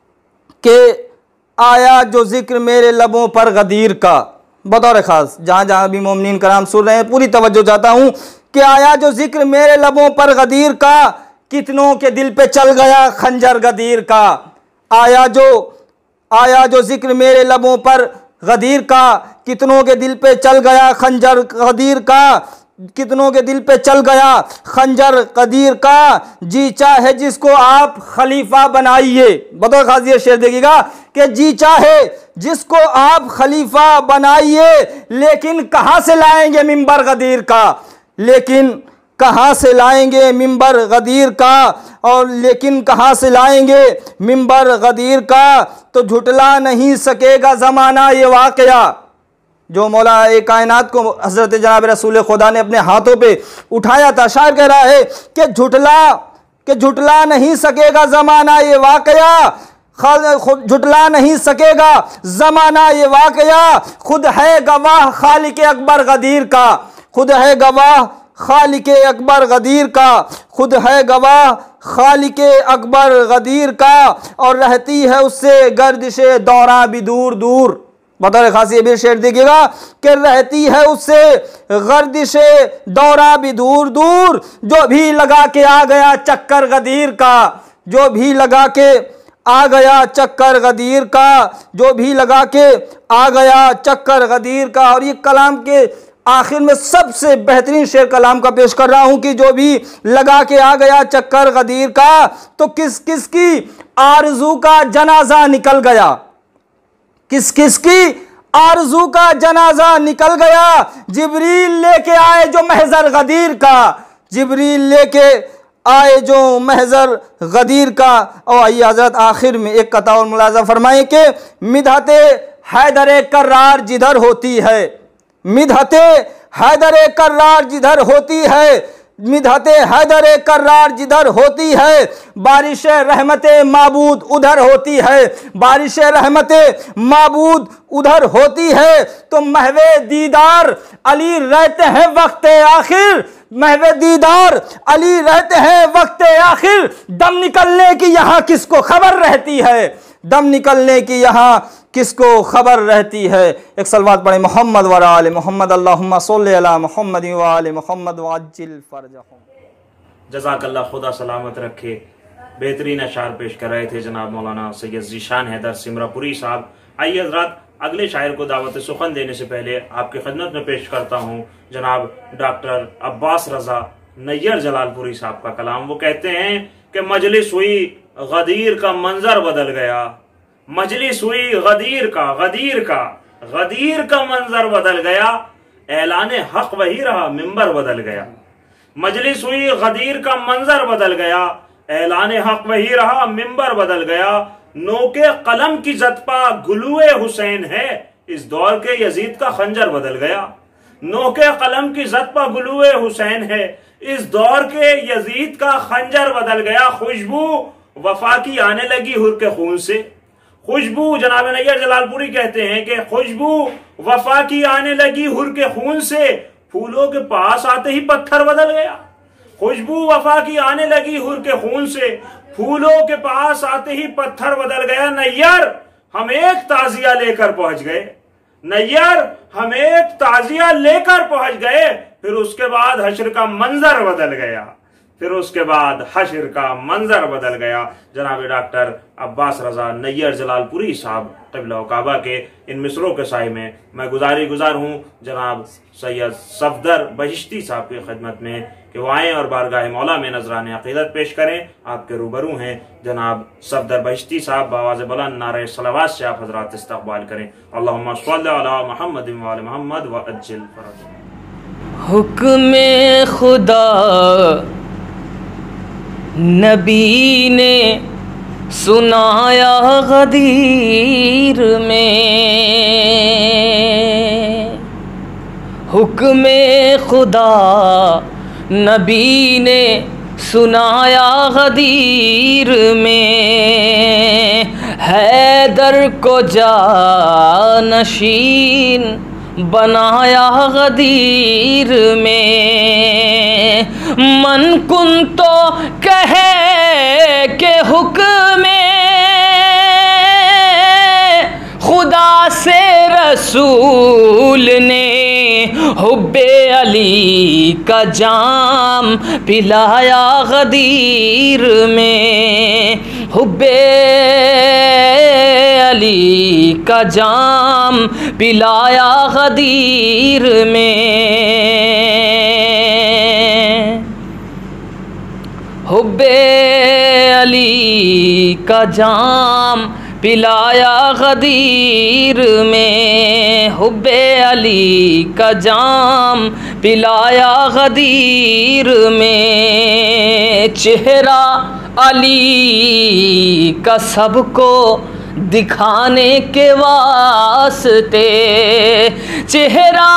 कि आया जो जिक्र मेरे लबों पर गदीर का, बतौर ख़ास जहाँ जहाँ भी मोमिनीन कराम सुन रहे हैं पूरी तवज्जो चाहता हूँ कि आया जो जिक्र मेरे लबों पर गदीर का, कितनों के दिल पे चल गया खंजर गदीर का। आया जो जिक्र मेरे लबों पर गदीर का, कितनों के दिल पे चल गया खंजर गदीर का, कितनों के दिल पे चल गया खंजर गदीर का। जी चाहे जिसको आप खलीफा बनाइए, बतौर खास ये शेर देखिएगा कि जी चाहे जिसको आप खलीफा बनाइए, लेकिन कहाँ से लाएंगे मिंबर गदीर का, लेकिन कहाँ से लाएंगे मिंबर गदीर का, और लेकिन कहाँ से लाएंगे मिंबर गदीर का। तो झुटला नहीं सकेगा ज़माना ये वाक़या, जो मौला ए कायनात को हज़रत जनाब रसूल खुदा ने अपने हाथों पे उठाया था। शायर कह रहा है कि झुटला नहीं सकेगा ज़माना ये वाक़या, खुद झुटला नहीं सकेगा। ज़माना ये वाक़या खुद है गवाह खालिक अकबर गदीर का, खुद है गवाह खालिक अकबर गदीर का, खुद है गवाह खालिक अकबर गदीर का, और रहती है उससे गर्दिश दौरा भी दूर दूर। बतौर खास ये भी शेर देखिएगा कि रहती है उससे गर्दिश दौरा भी दूर दूर, जो भी लगा के आ गया चक्कर गदीर का, जो भी लगा के आ गया चक्कर गदीर का, जो भी लगा के आ गया चक्कर गदीर का। और ये कलाम के आखिर में सबसे बेहतरीन शेर कलाम का पेश कर रहा हूं कि जो भी लगा के आ गया चक्कर गदीर का, तो किस किस की आरज़ू का जनाजा निकल गया, किस किस की आरज़ू का जनाजा निकल गया। जिब्रील लेके आए जो महज़र गदीर का, जिब्रील लेके आए जो महज़र गदीर का। और आइए हज़रत आखिर में एक कथा और मुलाज़ा फरमाएं कि मिदहते हैदर कर्रार जिधर होती है, मिदहते हैदर कर्रार जिधर होती है, मिदहते हैदर कर्रार जिधर होती है, बारिश रहमत माबूद उधर होती है, बारिश रहमत माबूद उधर होती है। तो महवे दीदार अली रहते हैं वक्त आखिर, महवे दीदार अली रहते हैं वक्त आखिर, दम निकलने की यहाँ किसको खबर रहती है, दम निकलने की यहाँ किसको खबर रहती है। एक सलवात पढ़े मोहम्मद व आले मोहम्मद, अल्लाहुम्मा सल्लि अला मोहम्मद व आले मोहम्मद वअज्जिल फरजहुम। जज़ाकल्लाह, खुदा सलामत रखे। बेहतरीन अशार पेश कर रहे थे जनाब मौलाना सैयद ज़ीशान हैदर सिमरापुरी साहब। आइए हज़रात अगले शायर को दावत सुखन देने से पहले आपकी खिदमत में पेश करता हूँ जनाब डॉक्टर अब्बास रजा नैयर जलालपुरी साहब का कलाम। वो कहते हैं कि मजलिस हुई गदीर का मंजर बदल गया, मजलिस हुई गदीर का गदीर का मंजर बदल गया, ऐलाने हक वही रहा मिंबर बदल गया। मजलिस हुई गदीर का मंजर बदल गया, ऐलाने हक वही रहा मिंबर बदल गया। नोके कलम की जतपा गुलुए हुसैन है, इस दौर के यजीद का खंजर बदल गया। नोके कलम की जतपा गुलुए हुसैन है, इस दौर के यजीद का खंजर बदल गया। खुशबू वफा की आने लगी हुर के खून से, खुशबू जनाब नैयर जलालपुरी कहते हैं कि खुशबू वफा की आने लगी हुर के खून से, फूलों के पास आते ही पत्थर बदल गया। खुशबू वफा की आने लगी हुर के खून से, फूलों के पास आते ही पत्थर बदल गया। नैयर हम एक ताजिया लेकर पहुंच गए, नैयर हम एक ताजिया लेकर पहुंच गए, फिर उसके बाद हश्र का मंजर बदल गया, फिर उसके बाद हश्र का मंजर बदल गया। जनाब डॉक्टर अब्बास रजा नैयर जलालपुरी साहब क़िबला काबा के इन मिसरों के साए में मैं गुजार हूँ जनाब सैयद सफदर बहिश्ती साहब की खिदमत में कि वो आएँ और बारगाह मौला में नजराने अक़ीदत पेश करें। आपके रूबरू हैं जनाब सफदर बहिश्ती साहब, बावाज़ बुलंद नारे सलावत से आप हज़रात इस्तक़बाल करें। अल्लाहुम्मा सल्लि अला मुहम्मद व आले मुहम्मद व अज्जिल फरज। हुक्मे खुदा नबी ने सुनाया गदीर में, हुक्मे खुदा नबी ने सुनाया गदीर में, हैदर को जानशीन बनाया गदीर में। मन कुन तो कहे के हुक्मे खुदा से रसूल ने हुब्बे अली का जाम पिलाया गदीर में, हुब्बे अली का जाम पिलाया गदीर में, हुब्बे अली का जाम पिलाया गदीर में, हुब्बे अली का जाम पिलाया गदीर में। चेहरा अली का सबको दिखाने के वास्ते, चेहरा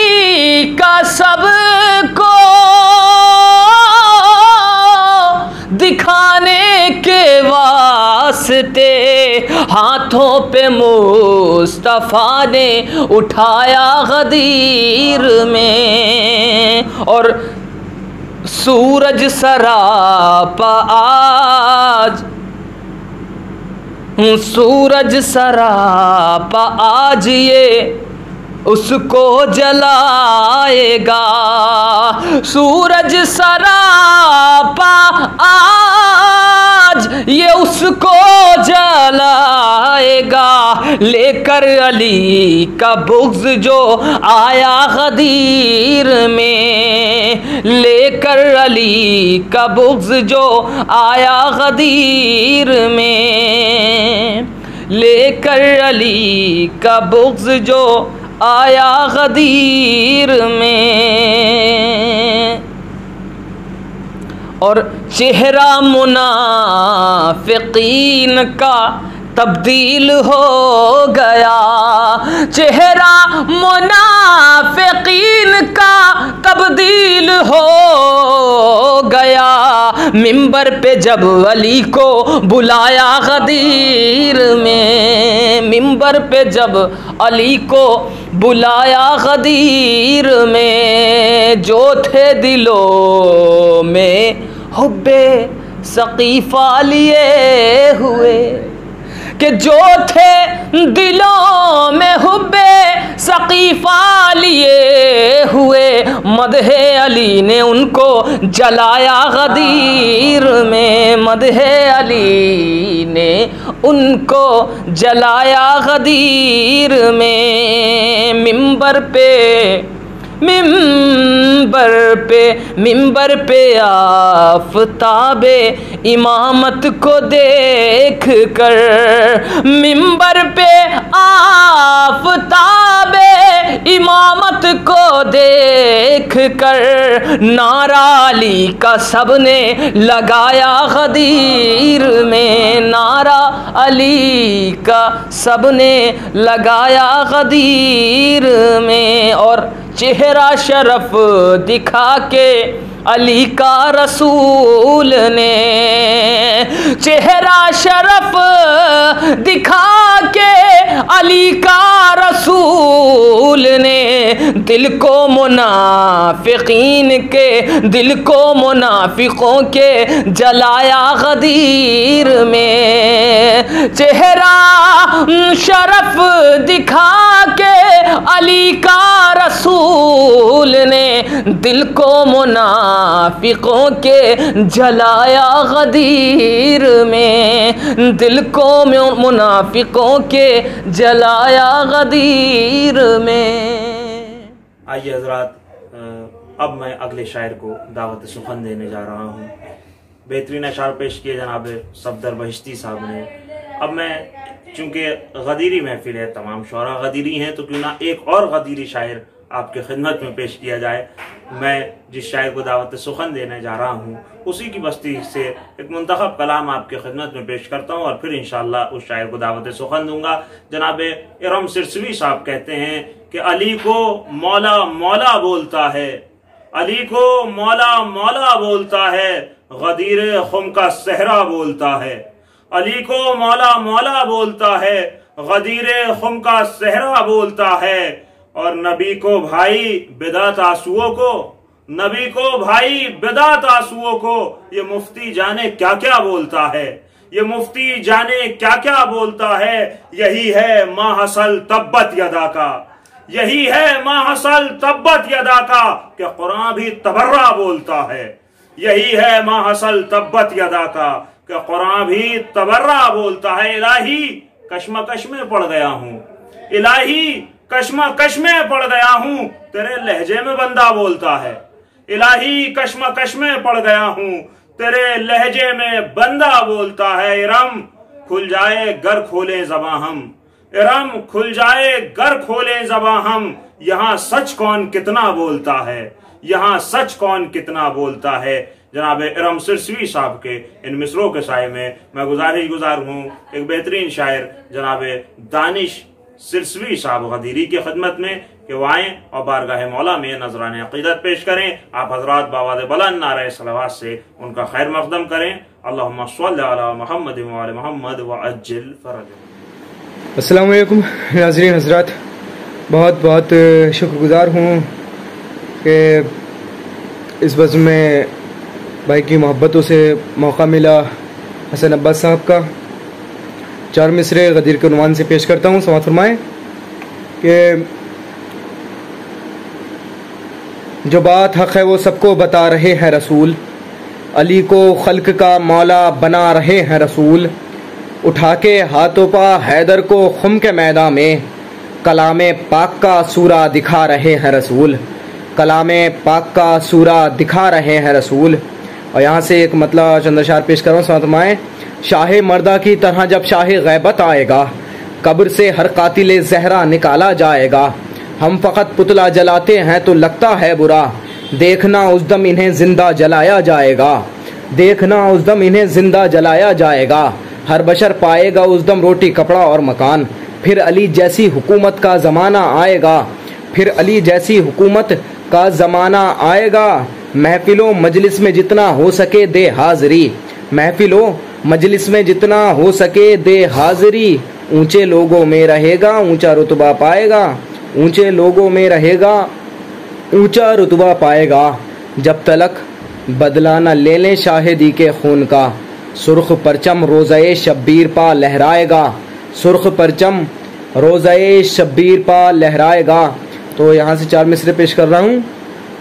अली का सबको दिखाने के वास्ते हाथों पे मुस्तफ़ा ने उठाया गदीर में। और सूरज सरापा आज, सूरज सरापा आज ये उसको जलाएगा। सूरज सरापा आज ये उसको जलाएगा। लेकर अली का बुग़्ज़ जो आया गदीर में, लेकर अली का बुग़्ज़ जो आया गदीर में, लेकर अली का बुग़्ज़ जो आया गदीर में। और चेहरा मुनाफिकीन का तब्दील हो गया, चेहरा मुनाफिकीन का तब्दील हो गया। मिंबर पे जब अली को बुलाया गदीर में, मिंबर पे जब अली को बुलाया गदीर में, जो थे दिलों में हुब्बे सकीफ़ा लिए हुए, कि जो थे दिलों में हुब्बे सकीफ़ा लिए हुए, मदहे अली ने उनको जलाया गदीर में, मदहे अली ने उनको जलाया गदीर में। मिंबर पे, मिंबर पे आफ़ताबे इमामत को देख कर, मिंबर पे आफ़ताबे इमामत को देख कर, नारा अली का सबने लगाया गदीर में, नारा अली का सबने लगाया गदीर में। और चेहरा शरफ दिखा के अली का रसूल ने, चेहरा शरफ दिखा के अली का रसूल ने, दिल को मुनाफिकीन के, दिल को मुनाफिकों के जलाया गदीर में। चेहरा शरफ दिखा के अली का रसूल ने, दिल को मुनाफिकों के जलाया गदीर में, दिल को मुनाफिकों के जलाया गदीर में। आइए हजरात, अब मैं अगले शायर को दावत सुखन देने जा रहा हूँ। बेहतरीन अशार पेश किए जनाब सफदर बहिश्ती साहब ने। अब मैं, चूँकि गदीरी महफिल है, तमाम शोरा गदीरी हैं, तो क्यों ना एक और गदीरी शायर आपके खिदमत में पेश किया जाए। मैं जिस शायर को दावत सुखन देने जा रहा हूँ, उसी की बस्ती से एक मुंतखब कलाम आपके खिदमत में पेश करता हूँ और फिर इंशाअल्लाह उस शायर को दावत सुखन दूंगा। जनाब इरम सिरसवी साहब कहते हैं कि अली को मौला मौला बोलता है, अली को मौला मौला बोलता है, गदीर खुम का सहरा बोलता है। अली को मौला मौला बोलता है, गदीर खुम का सहरा बोलता है। और नबी को भाई बिदात आंसुओं को, नबी को भाई बिदात आंसुओं को, ये मुफ्ती जाने क्या क्या बोलता है, ये मुफ्ती जाने क्या क्या बोलता है। यही है माहसल तब्बत यदा का, यही है माहसल तब्बत यदा का, कि कुरान भी तबर्रा बोलता है। यही है माहसल तब्बत यदा का, कि कुरान भी तबर्रा बोलता है। इलाही कश्मकश में पड़ गया हूँ, इलाही कश्मकश में पड़ गया हूँ, तेरे लहजे में बंदा बोलता है। इलाही कश्मकश में पड़ गया हूँ, तेरे लहजे में बंदा बोलता है। इरम खुल जाए गर खोले ज़बां हम, इरम खुल जाए गर खोले ज़बां हम, यहाँ सच कौन कितना बोलता है, यहाँ सच कौन कितना बोलता है। जनाब इरम सिरसवी साहब के इन मिसरों के साए में मैं गुजार हूँ एक बेहतरीन शायर जनाब दानिश सिरसवी साहब गदीरी की खिदमत में, कि वो आएँ और बारगाह मौला में नजरान अक़ीदत पेश करें। आप हजरात बावाद बुलंद नारे सलवात से उनका खैर मक़दम करें। अल्लाहुम्मा सल्लि अला मुहम्मद व आले मुहम्मद व अज्जिल फरज। अस्सलाम वालेकुम नाज़रीन हज़रात, बहुत बहुत शुक्रगुज़ार हूँ कि इस बज़्म में भाई की मोहब्बतों से मौका मिला हसन अब्बास साहब का। 4 मिसरे गदीर के उन्वान से पेश करता हूँ। समाअत फरमाएँ कि जो बात हक़ है वो सबको बता रहे हैं रसूल, अली को खल्क का मौला बना रहे हैं रसूल, उठा के हाथों पा हैदर को खुम के मैदान में कलामे पाक का सूरा दिखा रहे हैं रसूल, कलामे पाक का सूरा दिखा रहे हैं रसूल। और यहाँ से एक मतलब चंद अशार पेश कर रहा हूँ। समाअत फरमाएँ, शाह मर्दा की तरह जब शाह गैबत आएगा, कब्र से हर कातिल ज़हरा निकाला जाएगा। हम फ़कत पुतला जलाते हैं तो लगता है बुरा, देखना उस दम इन्हें ज़िंदा जलाया जाएगा, देखना उस दम इन्हें ज़िंदा जलाया जाएगा। हर बशर पाएगा उस दम रोटी कपड़ा और मकान, फिर अली जैसी हुकूमत का ज़माना आएगा, फिर अली जैसी हुकूमत का ज़माना आएगा। महफिलों मजलिस में जितना हो सके दे हाज़िरी, महफिलों मजलिस में जितना हो सके दे हाज़िरी। ऊंचे लोगों में रहेगा ऊंचा रुतबा पाएगा, ऊंचे लोगों में रहेगा ऊंचा रुतबा पाएगा। जब तलक बदला न ले लें शाहिदी के खून का, सुर्ख परचम रोज़े शब्बीर पा लहराएगा, सुर्ख परचम रोज़े शब्बीर पा लहराएगा। तो यहाँ से 4 मिसरे पेश कर रहा हूँ।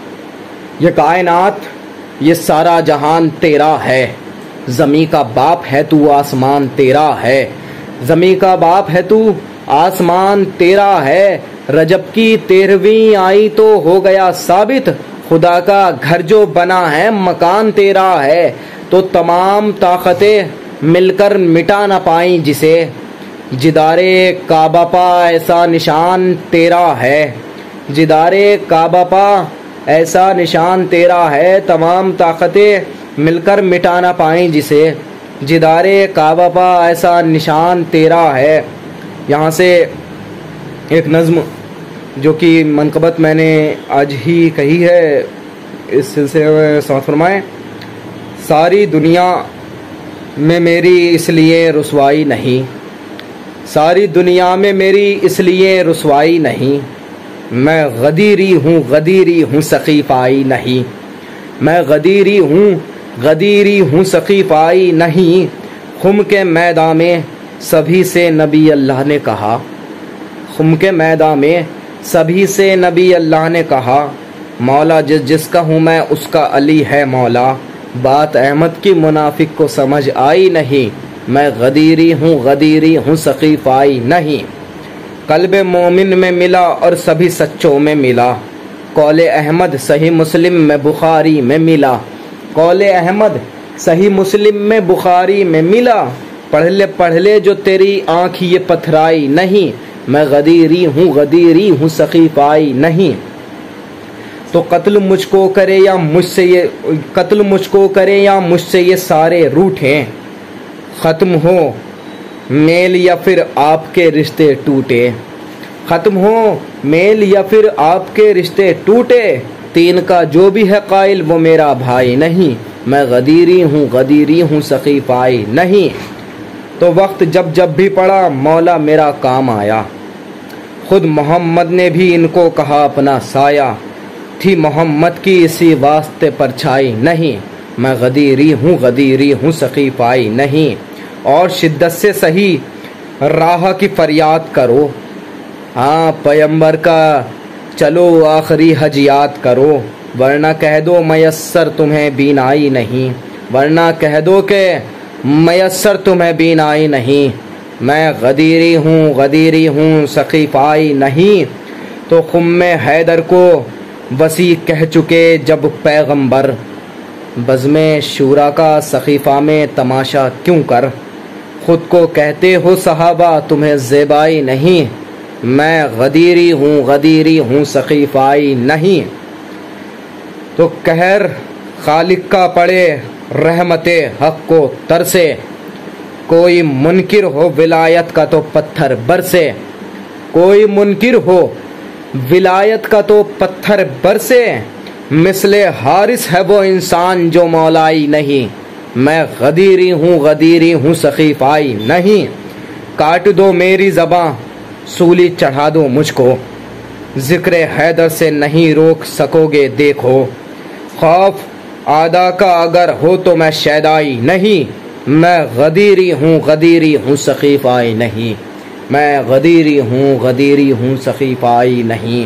ये कायनात ये सारा जहान तेरा है, ज़मी का बाप है तू आसमान तेरा है, ज़मी का बाप है तू आसमान तेरा है। रजब की 13वीं आई तो हो गया साबित, खुदा का घर जो बना है मकान तेरा है। तो तमाम ताकतें मिलकर मिटा न पाई जिसे, जिदारे काबा पा ऐसा निशान तेरा है, जिदारे काबा पा ऐसा निशान तेरा है। तमाम ताकतें मिलकर मिटा न पाई जिसे, जिदारे काबा पा ऐसा निशान तेरा है। यहाँ से एक नज़्म जो कि मनक़बत मैंने आज ही कही है, इस सिलसिले में समाअत फरमाएँ। सारी दुनिया में मेरी इसलिए रुसवाई नहीं, सारी दुनिया में मेरी इसलिए रुसवाई नहीं, मैं गदीरी हूँ सक़ीफ़ाई नहीं, मैं गदीरी हूँ सक़ीफ़ाई नहीं। खुम के मैदान में सभी से नबी अल्लाह ने कहा, खुम के मैदान में सभी से नबी अल्लाह ने कहा, मौला जिसका हूँ मैं उसका अली है मौला। बात अहमद की मुनाफिक को समझ आई नहीं, मैं गदीरी हूँ सक़ीफ़ाई नहीं। कल्बे मोमिन में मिला और सभी सच्चों में मिला, कौले अहमद सही मुस्लिम में बुखारी में मिला, कौले अहमद सही मुस्लिम में बुखारी में मिला। पढ़ ले जो तेरी आँख ये पथराई नहीं, मैं गदीरी हूँ सक़ीफ़ाई नहीं। तो कत्ल मुझको करे या मुझसे ये, कत्ल मुझको करे या मुझसे ये सारे रूठें, ख़त्म हो मेल या फिर आपके रिश्ते टूटे, ख़त्म हो मेल या फिर आपके रिश्ते टूटे। 3 का जो भी है कायल वो मेरा भाई नहीं, मैं गदीरी हूँ सक़ीफ़ाई नहीं। तो वक्त जब भी पड़ा मौला मेरा काम आया, खुद मोहम्मद ने भी इनको कहा अपना साया, थी मोहम्मद की इसी वास्ते परछाई नहीं, मैं गदीरी हूँ सक़ीफ़ाई नहीं। और शिद्दत से सही राह की फरियाद करो, हाँ पैगंबर का चलो आखिरी हज याद करो, वरना कह दो मयस्सर तुम्हें बीनाई नहीं, वरना कह दो के मयस्सर तुम्हें बीनाई नहीं। मैं गदीरी हूँ सक़ीफ़ाई नहीं। तो खुम्मे हैदर को वसी कह चुके जब पैगंबर, बज़्मे शूरा का सक़ीफ़ा में तमाशा क्यों कर, खुद को कहते हो सहाबा तुम्हें ज़ेबाई नहीं, मैं गदीरी हूँ सक़ीफ़ाई नहीं। तो कहर खालिक का पड़े रहमते हक़ को तरसे, कोई मुनकिर हो विलायत का तो पत्थर बरसे, कोई मुनकिर हो विलायत का तो पत्थर बरसे। मिसले हारिस है वो इंसान जो मौलाई नहीं, मैं गदीरी हूँ सखीफाई नहीं। काट दो मेरी ज़बां, सूली चढ़ा दो मुझको, जिक्र हैदर से नहीं रोक सकोगे देखो। खौफ आदा का अगर हो तो मैं शैदाई नहीं, मैं गदीरी हूँ सखीफाई नहीं। मैं गदीरी हूँ सखीफाई नहीं।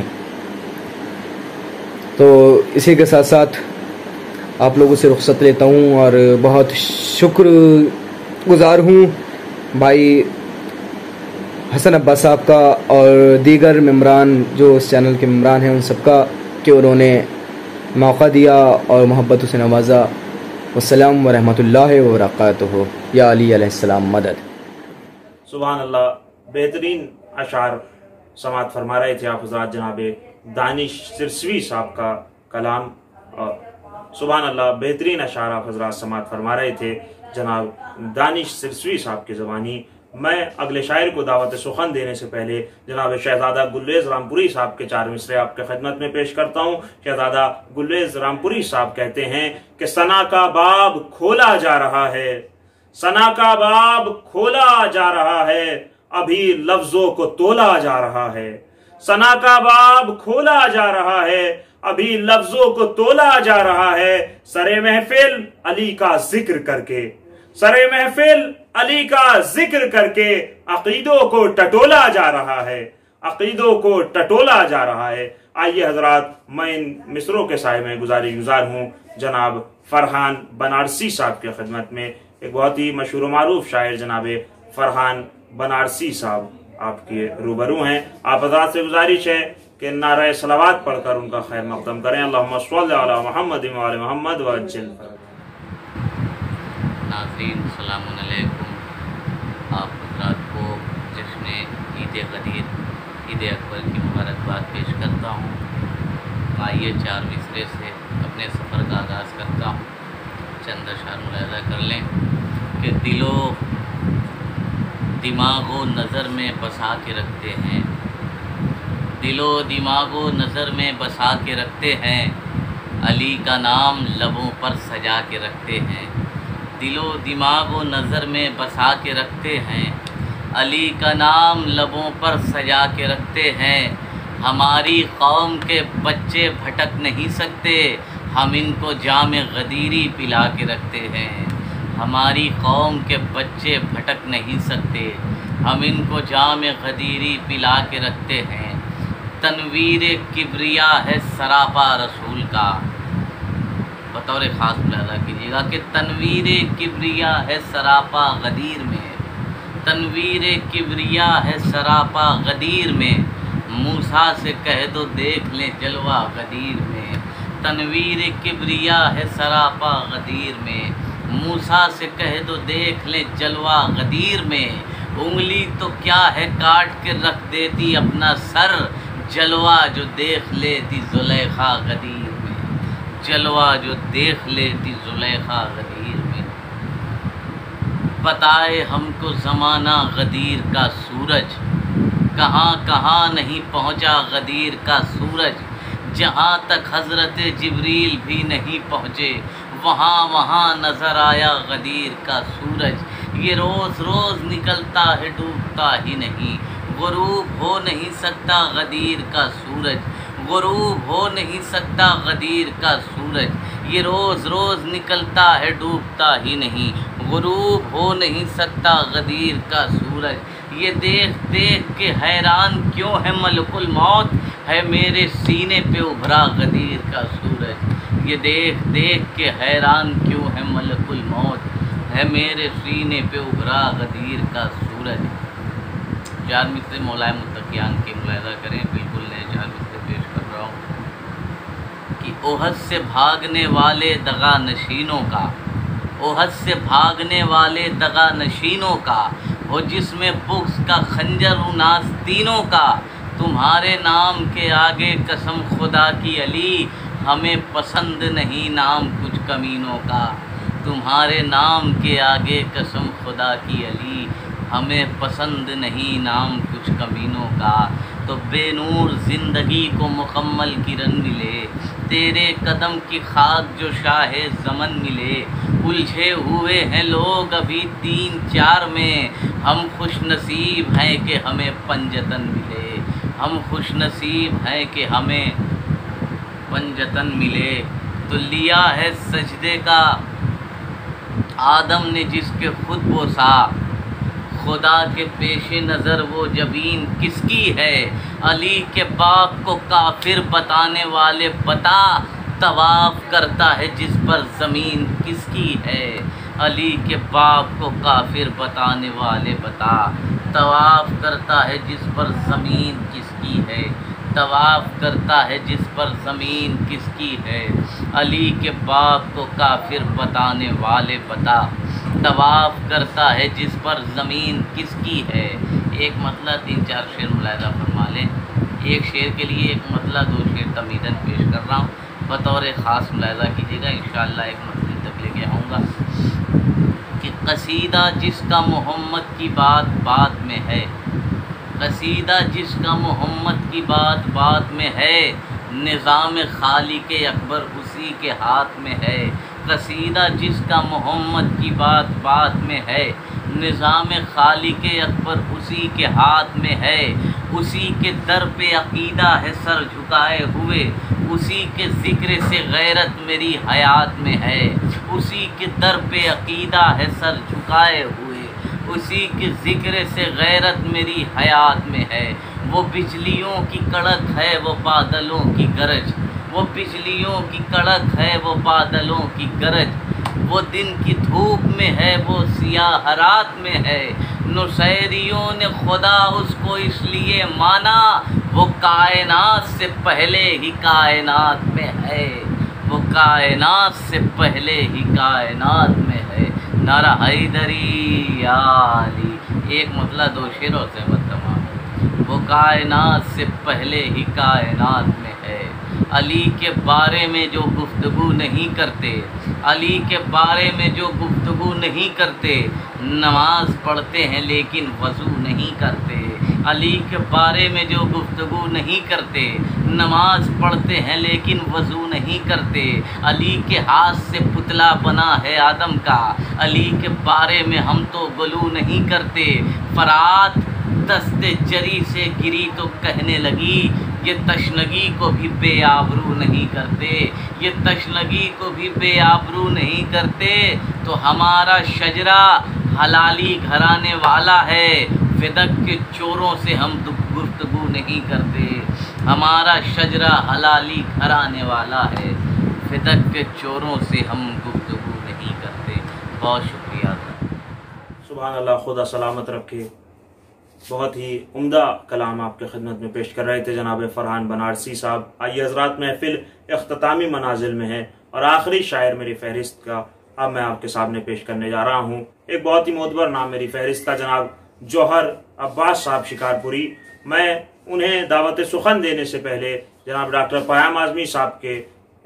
तो इसी के साथ साथ आप लोगों से रुख्सत लेता हूँ और बहुत शुक्रगुज़ार हूँ भाई हसन अब्बास साहब का और दीगर मेम्बरान जो इस चैनल के मेम्बरान हैं उन सबका कि उन्होंने मौका दिया और मोहब्बत से नवाजा। वस्सलाम वरहमतुल्लाहि वबरकातुहू। या अली अलैहिस्सलाम मदद। सुभान अल्लाह। बेहतरीन अशार समात फरमा रहे थे आप हज़रात जनाबे दानिश सिरसवी साहब का कलाम। सुभान अल्लाह। बेहतरीन अशार आप हज़रात समात फरमा रहे थे जनाब दानिश सिरसवी साहब की ज़बानी। मैं अगले शायर को दावत सुखन देने से पहले जनाब शहजादा गुलरेज रामपुरी साहब के 4 मिसरे आपके खिदमत में पेश करता हूँ। शहजादा गुलरेज रामपुरी साहब कहते हैं कि सना का बाब खोला जा रहा है, सना का बाब खोला जा रहा है, अभी लफ्जों को तोला जा रहा है। सना का बाब खोला जा रहा है, अभी लफ्जों को तोला जा रहा है। सरे महफिल अली का जिक्र करके, सरे महफिल अली का जिक्र करके अकीदों को टटोला जा रहा है, अकीदों को टटोला जा रहा है। आइए हजरात, मैं इन मिसरों के साय में गुजार हूँ जनाब फरहान बनारसी साहब की खिदमत में। एक बहुत ही मशहूर मारूफ शायर जनाब फरहान बनारसी साहब आपके रूबरू हैं। आप हजरात से गुजारिश है कि नारे सलावत पढ़कर उनका खैर मक़दम करें। अल्लाहुम्मा सल्लि अला मुहम्मद व आले मुहम्मद व अज्जिल। नाज़रीन सलाम अलैकुम। आप हज़रात को जश्न ईद गदीर ईद अकबर की मुबारकबाद पेश करता हूँ। आइए 4 मिसरे से अपने सफ़र का आगाज़ करता हूँ। चंद अशार मुलाहिज़ा कर लें कि दिलो दिमागो नज़र में बसा के रखते हैं, दिलो दिमागो नज़र में बसा के रखते हैं, अली का नाम लबों पर सजा के रखते हैं। दिलो दिमागो नज़र में बसा के रखते हैं, अली का नाम लबों पर सजा के रखते हैं। हमारी कौम के बच्चे भटक नहीं सकते, हम इनको जाम गदीरी पिला के रखते हैं। हमारी कौम के बच्चे भटक नहीं सकते, हम इनको जाम गदीरी पिला के रखते हैं। तनवीर किबरिया है सरापा रसूल का, बतौर ख़ास मुलाहिज़ा कीजिएगा कि तनवीर किबरिया है सरापा गदीर में, तनवीर किबरिया है सरापा गदीर में। मूसा से कह दो देख लें जलवा गदीर में, तनवीर किबरिया है सरापा गदीर में। मूसा से कह दो देख लें जलवा गदीर में। उंगली तो क्या है काट के रख देती अपना सर, जलवा जो देख लेती जुलेखा गदीर में, जलवा जो देख लेती जुलेखा गदीर में। बताए हमको ज़माना गदीर का सूरज, कहाँ कहाँ नहीं पहुँचा गदीर का सूरज। जहाँ तक हज़रत जिब्रील भी नहीं पहुँचे, वहाँ वहाँ नज़र आया गदीर का सूरज। ये रोज़ रोज़ निकलता है डूबता ही नहीं, गुरूब हो नहीं सकता गदीर का सूरज, गुरूब हो नहीं सकता गदीर का सूरज। ये रोज़ रोज़ निकलता है डूबता ही नहीं, गुरूब हो नहीं सकता गदीर का सूरज। ये देख देख के हैरान क्यों है मलकुल मौत, है मेरे सीने पे उभरा गदीर का सूरज। ये देख देख के हैरान क्यों है मलकुल मौत, है मेरे सीने पे उभरा गदीर का सूरज। 4 मिसरे मौलाए मुत्तकियान के मुलाहिज़ा करें, बिल्कुल नए 4 मिसरे पेश कर रहा हूँ कि ओहद से भागने वाले दगा नशीनों का, ओहद से भागने वाले दगा नशीनों का, हो जिसमें बुग़्ज़ का खंजर उनास तीनों का। तुम्हारे नाम के आगे कसम खुदा की अली, हमें पसंद नहीं नाम कुछ कमीनों का। तुम्हारे नाम के आगे कसम खुदा की अली, हमें पसंद नहीं नाम कुछ कमीनों का। तो बेनूर ज़िंदगी को मुकम्मल किरण मिले, तेरे कदम की खाक जो शाहे ज़मन मिले। उलझे हुए हैं लोग अभी 3-4 में। हम खुश नसीब हैं कि हमें पंजतन मिले, हम खुश नसीब हैं कि हमें पंजतन मिले। तो लिया है सजदे का आदम ने जिसके खुद बोसा, खुदा के पेश नज़र वो जबीन किसकी है। अली के बाप को काफिर बताने वाले बता, तवाफ़ करता है जिस पर ज़मीन किसकी है। अली के बाप को काफिर बताने वाले बता, तवाफ़ करता है जिस पर ज़मीन किसकी है, तवाफ़ करता है जिस पर ज़मीन किसकी है। अली के बाप को काफिर बताने वाले बता, तवाफ़ करता है जिस पर ज़मीन किसकी है। एक मतला 3-4 शेर मुलाहिज़ा फरमा लें। एक शेर के लिए एक मतला 2 शेर तमीदन पेश कर रहा हूँ, बतौर ख़ास मुलाहिज़ा कीजिएगा। इंशाअल्लाह एक मंजिल तक लेके आऊँगा कि कसीदा जिसका मोहम्मद की बात बात में है, कसीदा जिसका मोहम्मद की बात बात में है, निज़ाम खालिक अकबर उसी के हाथ में है। कसीदा जिसका मोहम्मद की बात बात में है, निज़ाम खालिक अकबर उसी के हाथ में है। उसी के दर पे अक़ीदा है सर झुकाए हुए, उसी के ज़िक्र से गैरत मेरी हयात में है। उसी के दर पे अक़ीदा है सर झुकाए हुए, उसी के ज़िक्र से गैरत मेरी हयात में है। वो बिजलियों की कड़क है वो बादलों की गरज, वो बिजलियों की कड़क है वो बादलों की गरज। वो दिन की धूप में है वो सियाह रात में है। नुसैरियों ने खुदा उसको इसलिए माना, वो कायनात से पहले ही कायनात में है, वो कायनात से पहले ही कायनात में है। नारा हैदरी आली। एक मतला 2 शेरों से तमाम। वो कायनात से पहले ही कायनात में है। अली के बारे में जो गुफ्तगू नहीं करते, अली के बारे में जो गुफ्तगू नहीं करते, नमाज पढ़ते हैं लेकिन वज़ू नहीं करते। अली के बारे में जो गुफ्तगू नहीं करते, नमाज पढ़ते हैं लेकिन वज़ू नहीं करते। अली के हाथ से पुतला बना है आदम का, अली के बारे में हम तो गलू नहीं करते। फरात दस्ते जरी से गिरी तो कहने लगी, ये तशनगी को भी बेआबरू नहीं करते, ये तशनगी को भी बेआबरू नहीं करते। तो हमारा शजरा हलाली घराने वाला है, फिदक के चोरों से हम गुफ्तगू नहीं करते। हमारा शजरा हलाली घराने वाला है, फिदक के चोरों से हम गुफ्तगू नहीं करते। बहुत शुक्रिया। सुभान अल्लाह, खुदा सलामत रखे। बहुत ही उम्दा कलाम आपके खिदमत में पेश कर रहे थे जनाब फरहान बनारसी साहब। आइए हज़रात, महफिल इख्तितामी मनाजिल में है और आखिरी शायर मेरी फहरिस्त का अब मैं आपके सामने पेश करने जा रहा हूँ। एक बहुत ही मोतबर नाम मेरी फहरिस्त का जनाब जौहर अब्बास साहब शिकारपुरी। मैं उन्हें दावत सुखन देने से पहले जनाब डॉक्टर पयाम आज़मी साहब के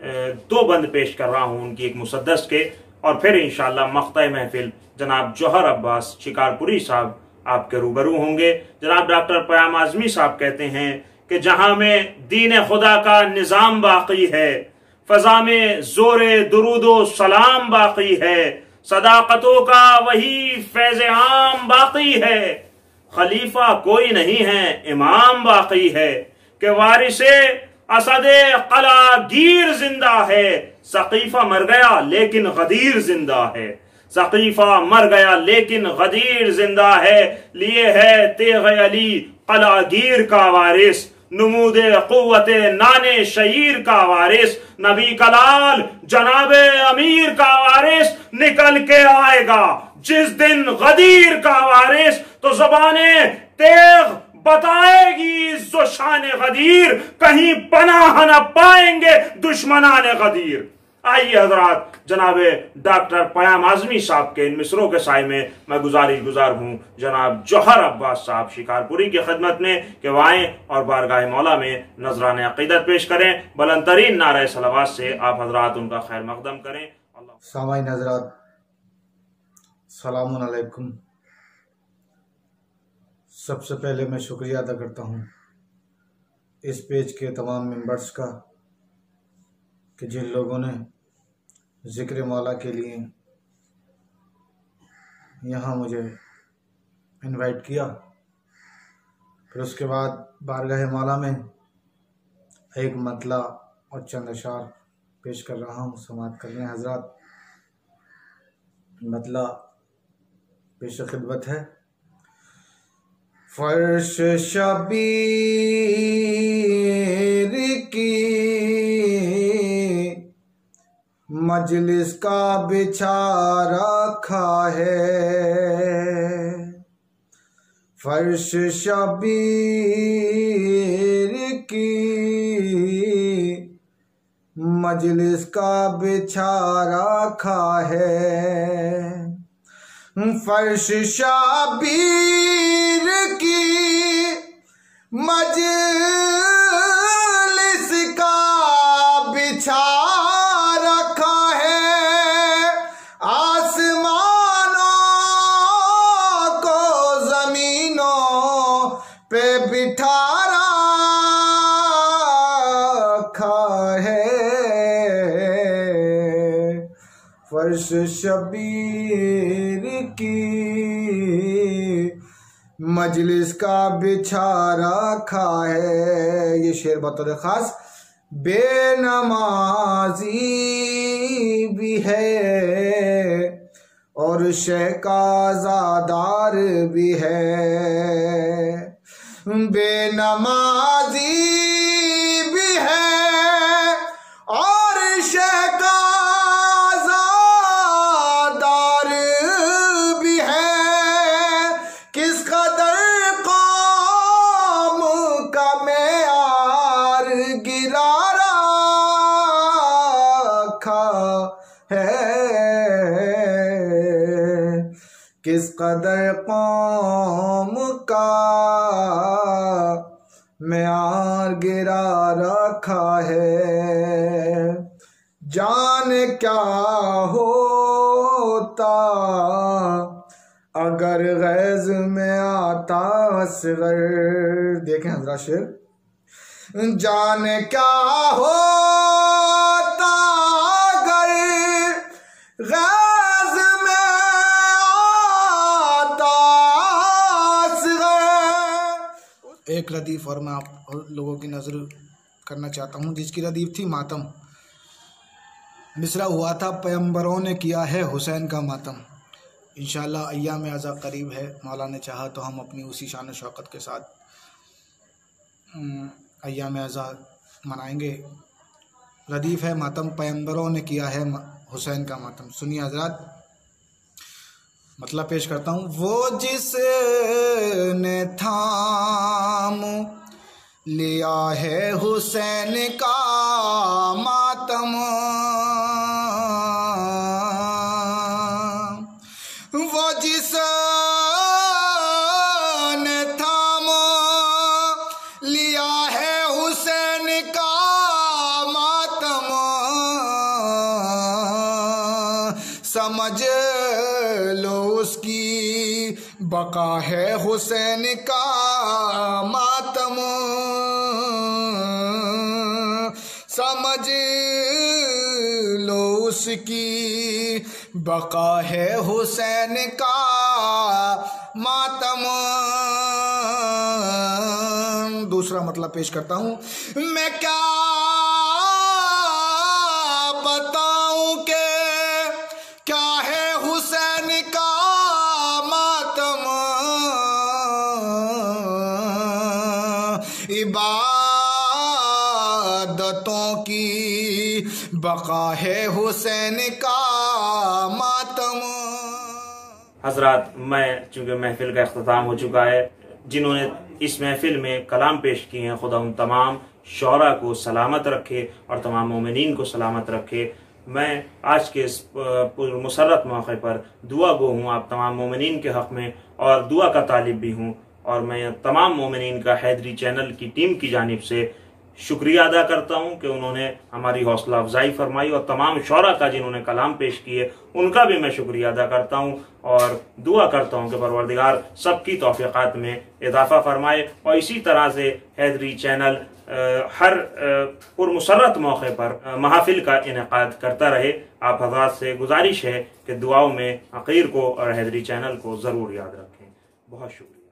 2 बंद पेश कर रहा हूँ, उनकी एक मुसद्दस के, और फिर इंशाअल्लाह मख्ता महफिल जनाब जौहर अब्बास शिकारपुरी साहब आपके रूबरू होंगे। जनाब डॉक्टर पयाम आज़मी साहब कहते हैं कि जहां में दीन खुदा का निज़ाम बाकी है, फ़ज़ा में ज़ोरे दुरूदो सलाम बाकी है, सदाकतों का वही फैज़ आम बाकी है, खलीफा कोई नहीं है इमाम बाकी है, कि वारिसे असदे कलागीर जिंदा है, सकीफा मर गया लेकिन गदीर जिंदा है, सकीफा मर गया लेकिन गदीर जिंदा है, लिए है तेग़ अली कलागीर का वारिस, नमूदे कुव्वते नाने शहीर का वारिस, नबी कलाल जनाबे अमीर का वारिस, निकल के आएगा जिस दिन गदीर का वारिस, तो ज़बाने तेग़ बताएगी जो शान गदीर, कहीं पनाह न पाएंगे दुश्मनाने गदीर। आइए हजरात, जनाबे डॉक्टर पयाम आज़मी साहब के इन मिसरों के साय में मैं गुजार हूँ जनाब जौहर अब्बास साहब शिकारपुरी की खिदमत में कि वाएं और बारगाह मौला में नजरान अक़ीदत पेश करें। बुलंदतरीन नारे सलावत से आप हजरात उनका खैर मक़दम करें। सामाईन हजरात, सलामुन अलैकुम। सबसे पहले मैं शुक्रिया अदा करता हूँ इस पेज के तमाम मेंबर्स का कि जिन लोगों ने ज़िक्र मौला के लिए यहाँ मुझे इनवाइट किया। फिर उसके बाद बारगाह मौला में एक मतला और चंद अशार पेश कर रहा हूँ, समाअत कर लें हजरात। मतला पेश खिदमत है। फर्श शबीर की मजलिस का बिछा रखा है, फर्श शबीर की मजलिस का बिछा रखा है, फर्श शबीर की मजलिस का बिछा रखा है, आसमानों को जमीनों पे बिठा रखा है, फर्श शबीर की मजलिस का बिछा रखा है। ये शेर बतौर खास बेनमाजी भी है और शह का ज़ादार भी है, बेनमाजी भी है और शह का ज़ादार भी है, किस कदर कौम का मेयार गिरा रखा है, किस कदर कौम का मेयार गिरा रखा है। जान क्या होता अगर गैज़ में आता असगर। देखें हज़रात शेर, जान क्या होता अगर गैज़ में आता असगर। एक लतीफ़ और मैं आप लोगों की नज़र करना चाहता हूँ, जिसकी लतीफ़ थी मातम। मिसरा हुआ था, पैगंबरों ने किया है हुसैन का मातम। इंशाअल्लाह अय्याम अज़ा करीब है, मौला ने चाहा तो हम अपनी उसी शान शौकत के साथ अय्याम अज़ा मनाएंगे। लतीफ़ है मातम, पैगंबरों ने किया है हुसैन का मातम। सुनिए हज़रात, मतलब पेश करता हूँ। वो जिसने थाम लिया है हुसैन का मातम, वो जिसने थाम लिया है हुसैन का मातम, समझ लो उसकी बका है हुसैन का मातम, समझ लो उसकी बका है हुसैन का मातम। दूसरा मतलब पेश करता हूँ। मैं क्या बताऊं के क्या है हुसैन का मातम, इबादतों की बका है हुसैन का मातम। हजरात, मैं चूँकि महफिल का अख्ताम हो चुका है, जिन्होंने इस महफिल में कलाम पेश किए हैं, खुदा उन तमाम शौरा को सलामत रखे और तमाम मोमिनीन को सलामत रखे। मैं आज के इस मुसर्रत मौके पर दुआ गो हूँ आप तमाम मोमिनीन के हक़ में और दुआ का तालिब भी हूँ, और मैं तमाम मोमिनीन का हैदरी चैनल की टीम की जानिब से शुक्रिया अदा करता हूँ कि उन्होंने हमारी हौसला अफजाई फरमाई, और तमाम शौरा का जिन्होंने कलाम पेश किए उनका भी मैं शुक्रिया अदा करता हूँ और दुआ करता हूँ कि परवरदिगार सबकी तौफीक़ात में इजाफ़ा फरमाए और इसी तरह से हैदरी चैनल हर पुरमसरत मौके पर महफिल का इनेकाद करता रहे। आप हज़रात से गुजारिश है कि दुआओं में अकीर को और हैदरी चैनल को ज़रूर याद रखें। बहुत शुक्रिया।